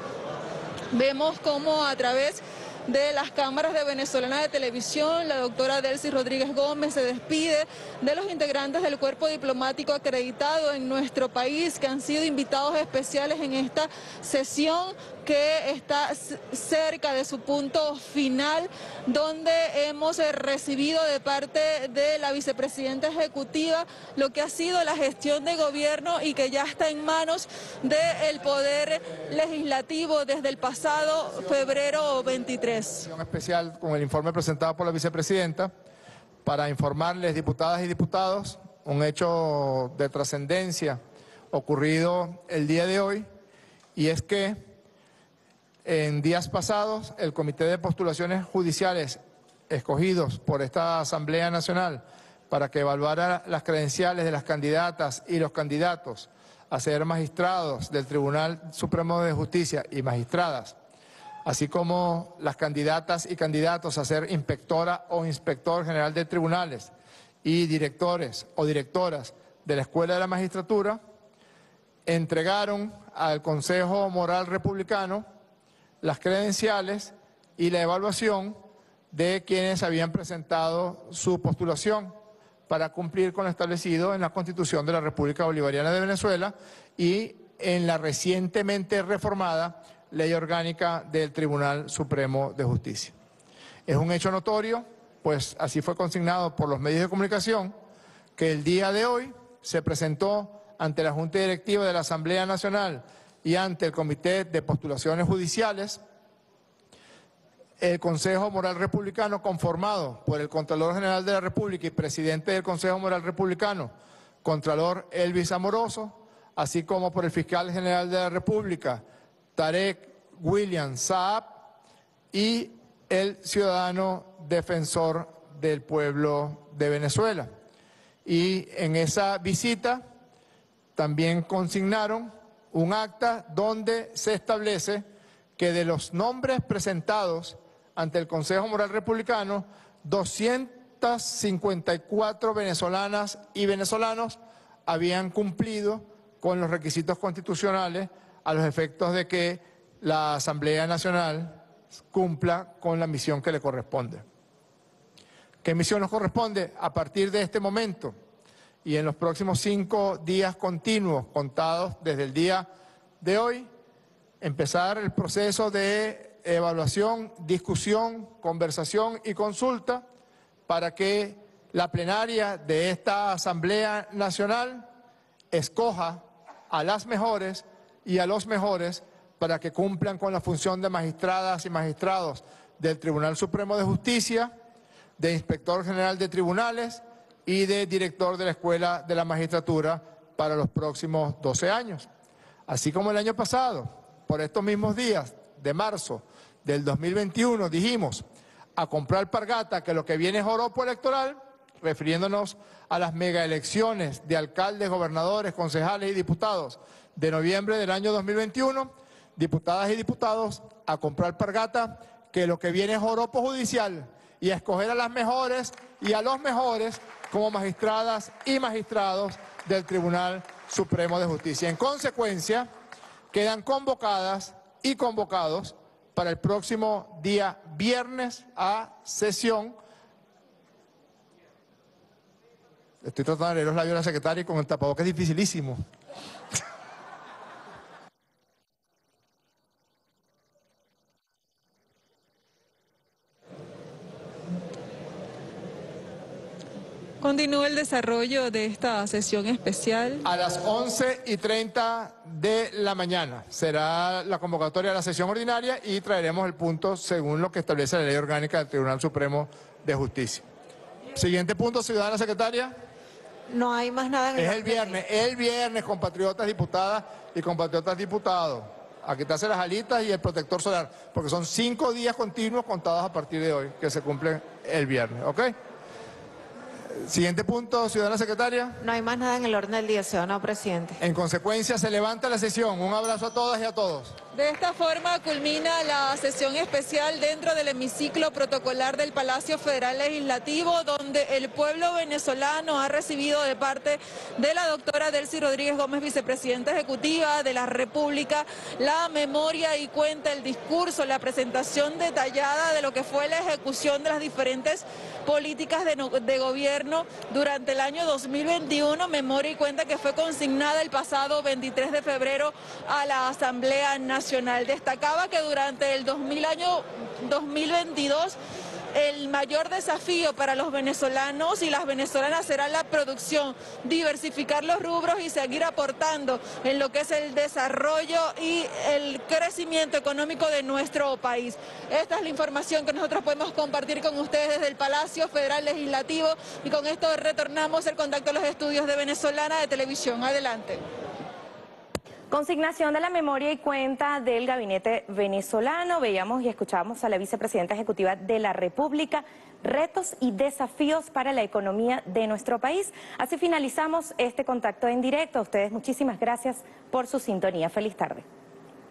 Vemos cómo a través de las cámaras de Venezolana de Televisión, la doctora Delcy Rodríguez Gómez se despide de los integrantes del cuerpo diplomático acreditado en nuestro país que han sido invitados especiales en esta sesión que está cerca de su punto final, donde hemos recibido de parte de la vicepresidenta ejecutiva lo que ha sido la gestión de gobierno y que ya está en manos del Poder Legislativo desde el pasado febrero 23. Especial con el informe presentado por la vicepresidenta para informarles, diputadas y diputados, un hecho de trascendencia ocurrido el día de hoy, y es que en días pasados, el Comité de Postulaciones Judiciales escogidos por esta Asamblea Nacional para que evaluara las credenciales de las candidatas y los candidatos a ser magistrados del Tribunal Supremo de Justicia y magistradas, así como las candidatas y candidatos a ser inspectora o inspector general de tribunales y directores o directoras de la Escuela de la Magistratura, entregaron al Consejo Moral Republicano las credenciales y la evaluación de quienes habían presentado su postulación para cumplir con lo establecido en la Constitución de la República Bolivariana de Venezuela y en la recientemente reformada Ley Orgánica del Tribunal Supremo de Justicia. Es un hecho notorio, pues así fue consignado por los medios de comunicación, que el día de hoy se presentó ante la Junta Directiva de la Asamblea Nacional y ante el Comité de Postulaciones Judiciales el Consejo Moral Republicano, conformado por el Contralor General de la República y presidente del Consejo Moral Republicano, Contralor Elvis Amoroso, así como por el Fiscal General de la República, Tarek William Saab, y el Ciudadano Defensor del Pueblo de Venezuela. Y en esa visita también consignaron un acta donde se establece que de los nombres presentados ante el Consejo Moral Republicano, 254 venezolanas y venezolanos habían cumplido con los requisitos constitucionales a los efectos de que la Asamblea Nacional cumpla con la misión que le corresponde. ¿Qué misión nos corresponde? A partir de este momento y en los próximos 5 días continuos, contados desde el día de hoy, empezar el proceso de evaluación, discusión, conversación y consulta para que la plenaria de esta Asamblea Nacional escoja a las mejores y a los mejores para que cumplan con la función de magistradas y magistrados del Tribunal Supremo de Justicia, de Inspector General de Tribunales y de Director de la Escuela de la Magistratura para los próximos 12 años. Así como el año pasado, por estos mismos días de marzo del 2021, dijimos a comprar alpargata que lo que viene es joropo electoral, refiriéndonos a las megaelecciones de alcaldes, gobernadores, concejales y diputados de noviembre del año 2021, diputadas y diputados, a comprar alpargata que lo que viene es joropo judicial y a escoger a las mejores y a los mejores como magistradas y magistrados del Tribunal Supremo de Justicia. En consecuencia, quedan convocadas y convocados para el próximo día viernes a sesión. Estoy tratando de leer los labios de la secretaria y con el tapabocas es dificilísimo. Continúa el desarrollo de esta sesión especial. A las 11:30 de la mañana será la convocatoria de la sesión ordinaria y traeremos el punto según lo que establece la Ley Orgánica del Tribunal Supremo de Justicia. Siguiente punto, ciudadana secretaria. No hay más nada en Es el viernes, compatriotas diputadas y compatriotas diputados. A quitarse las alitas y el protector solar, porque son 5 días continuos contados a partir de hoy, que se cumplen el viernes, ¿ok? Siguiente punto, ciudadana secretaria. No hay más nada en el orden del día, señor presidente. En consecuencia, se levanta la sesión. Un abrazo a todas y a todos. De esta forma culmina la sesión especial dentro del hemiciclo protocolar del Palacio Federal Legislativo, donde el pueblo venezolano ha recibido de parte de la doctora Delcy Rodríguez Gómez, vicepresidenta ejecutiva de la República, la memoria y cuenta, el discurso, la presentación detallada de lo que fue la ejecución de las diferentes políticas de gobierno durante el año 2021, memoria y cuenta que fue consignada el pasado 23 de febrero a la Asamblea Nacional. Destacaba que durante el año 2022 el mayor desafío para los venezolanos y las venezolanas será la producción, diversificar los rubros y seguir aportando en lo que es el desarrollo y el crecimiento económico de nuestro país. Esta es la información que nosotros podemos compartir con ustedes desde el Palacio Federal Legislativo y con esto retornamos el contacto a los estudios de Venezolana de Televisión. Adelante. Consignación de la memoria y cuenta del gabinete venezolano. Veíamos y escuchábamos a la vicepresidenta ejecutiva de la República, retos y desafíos para la economía de nuestro país. Así finalizamos este contacto en directo. A ustedes muchísimas gracias por su sintonía. Feliz tarde.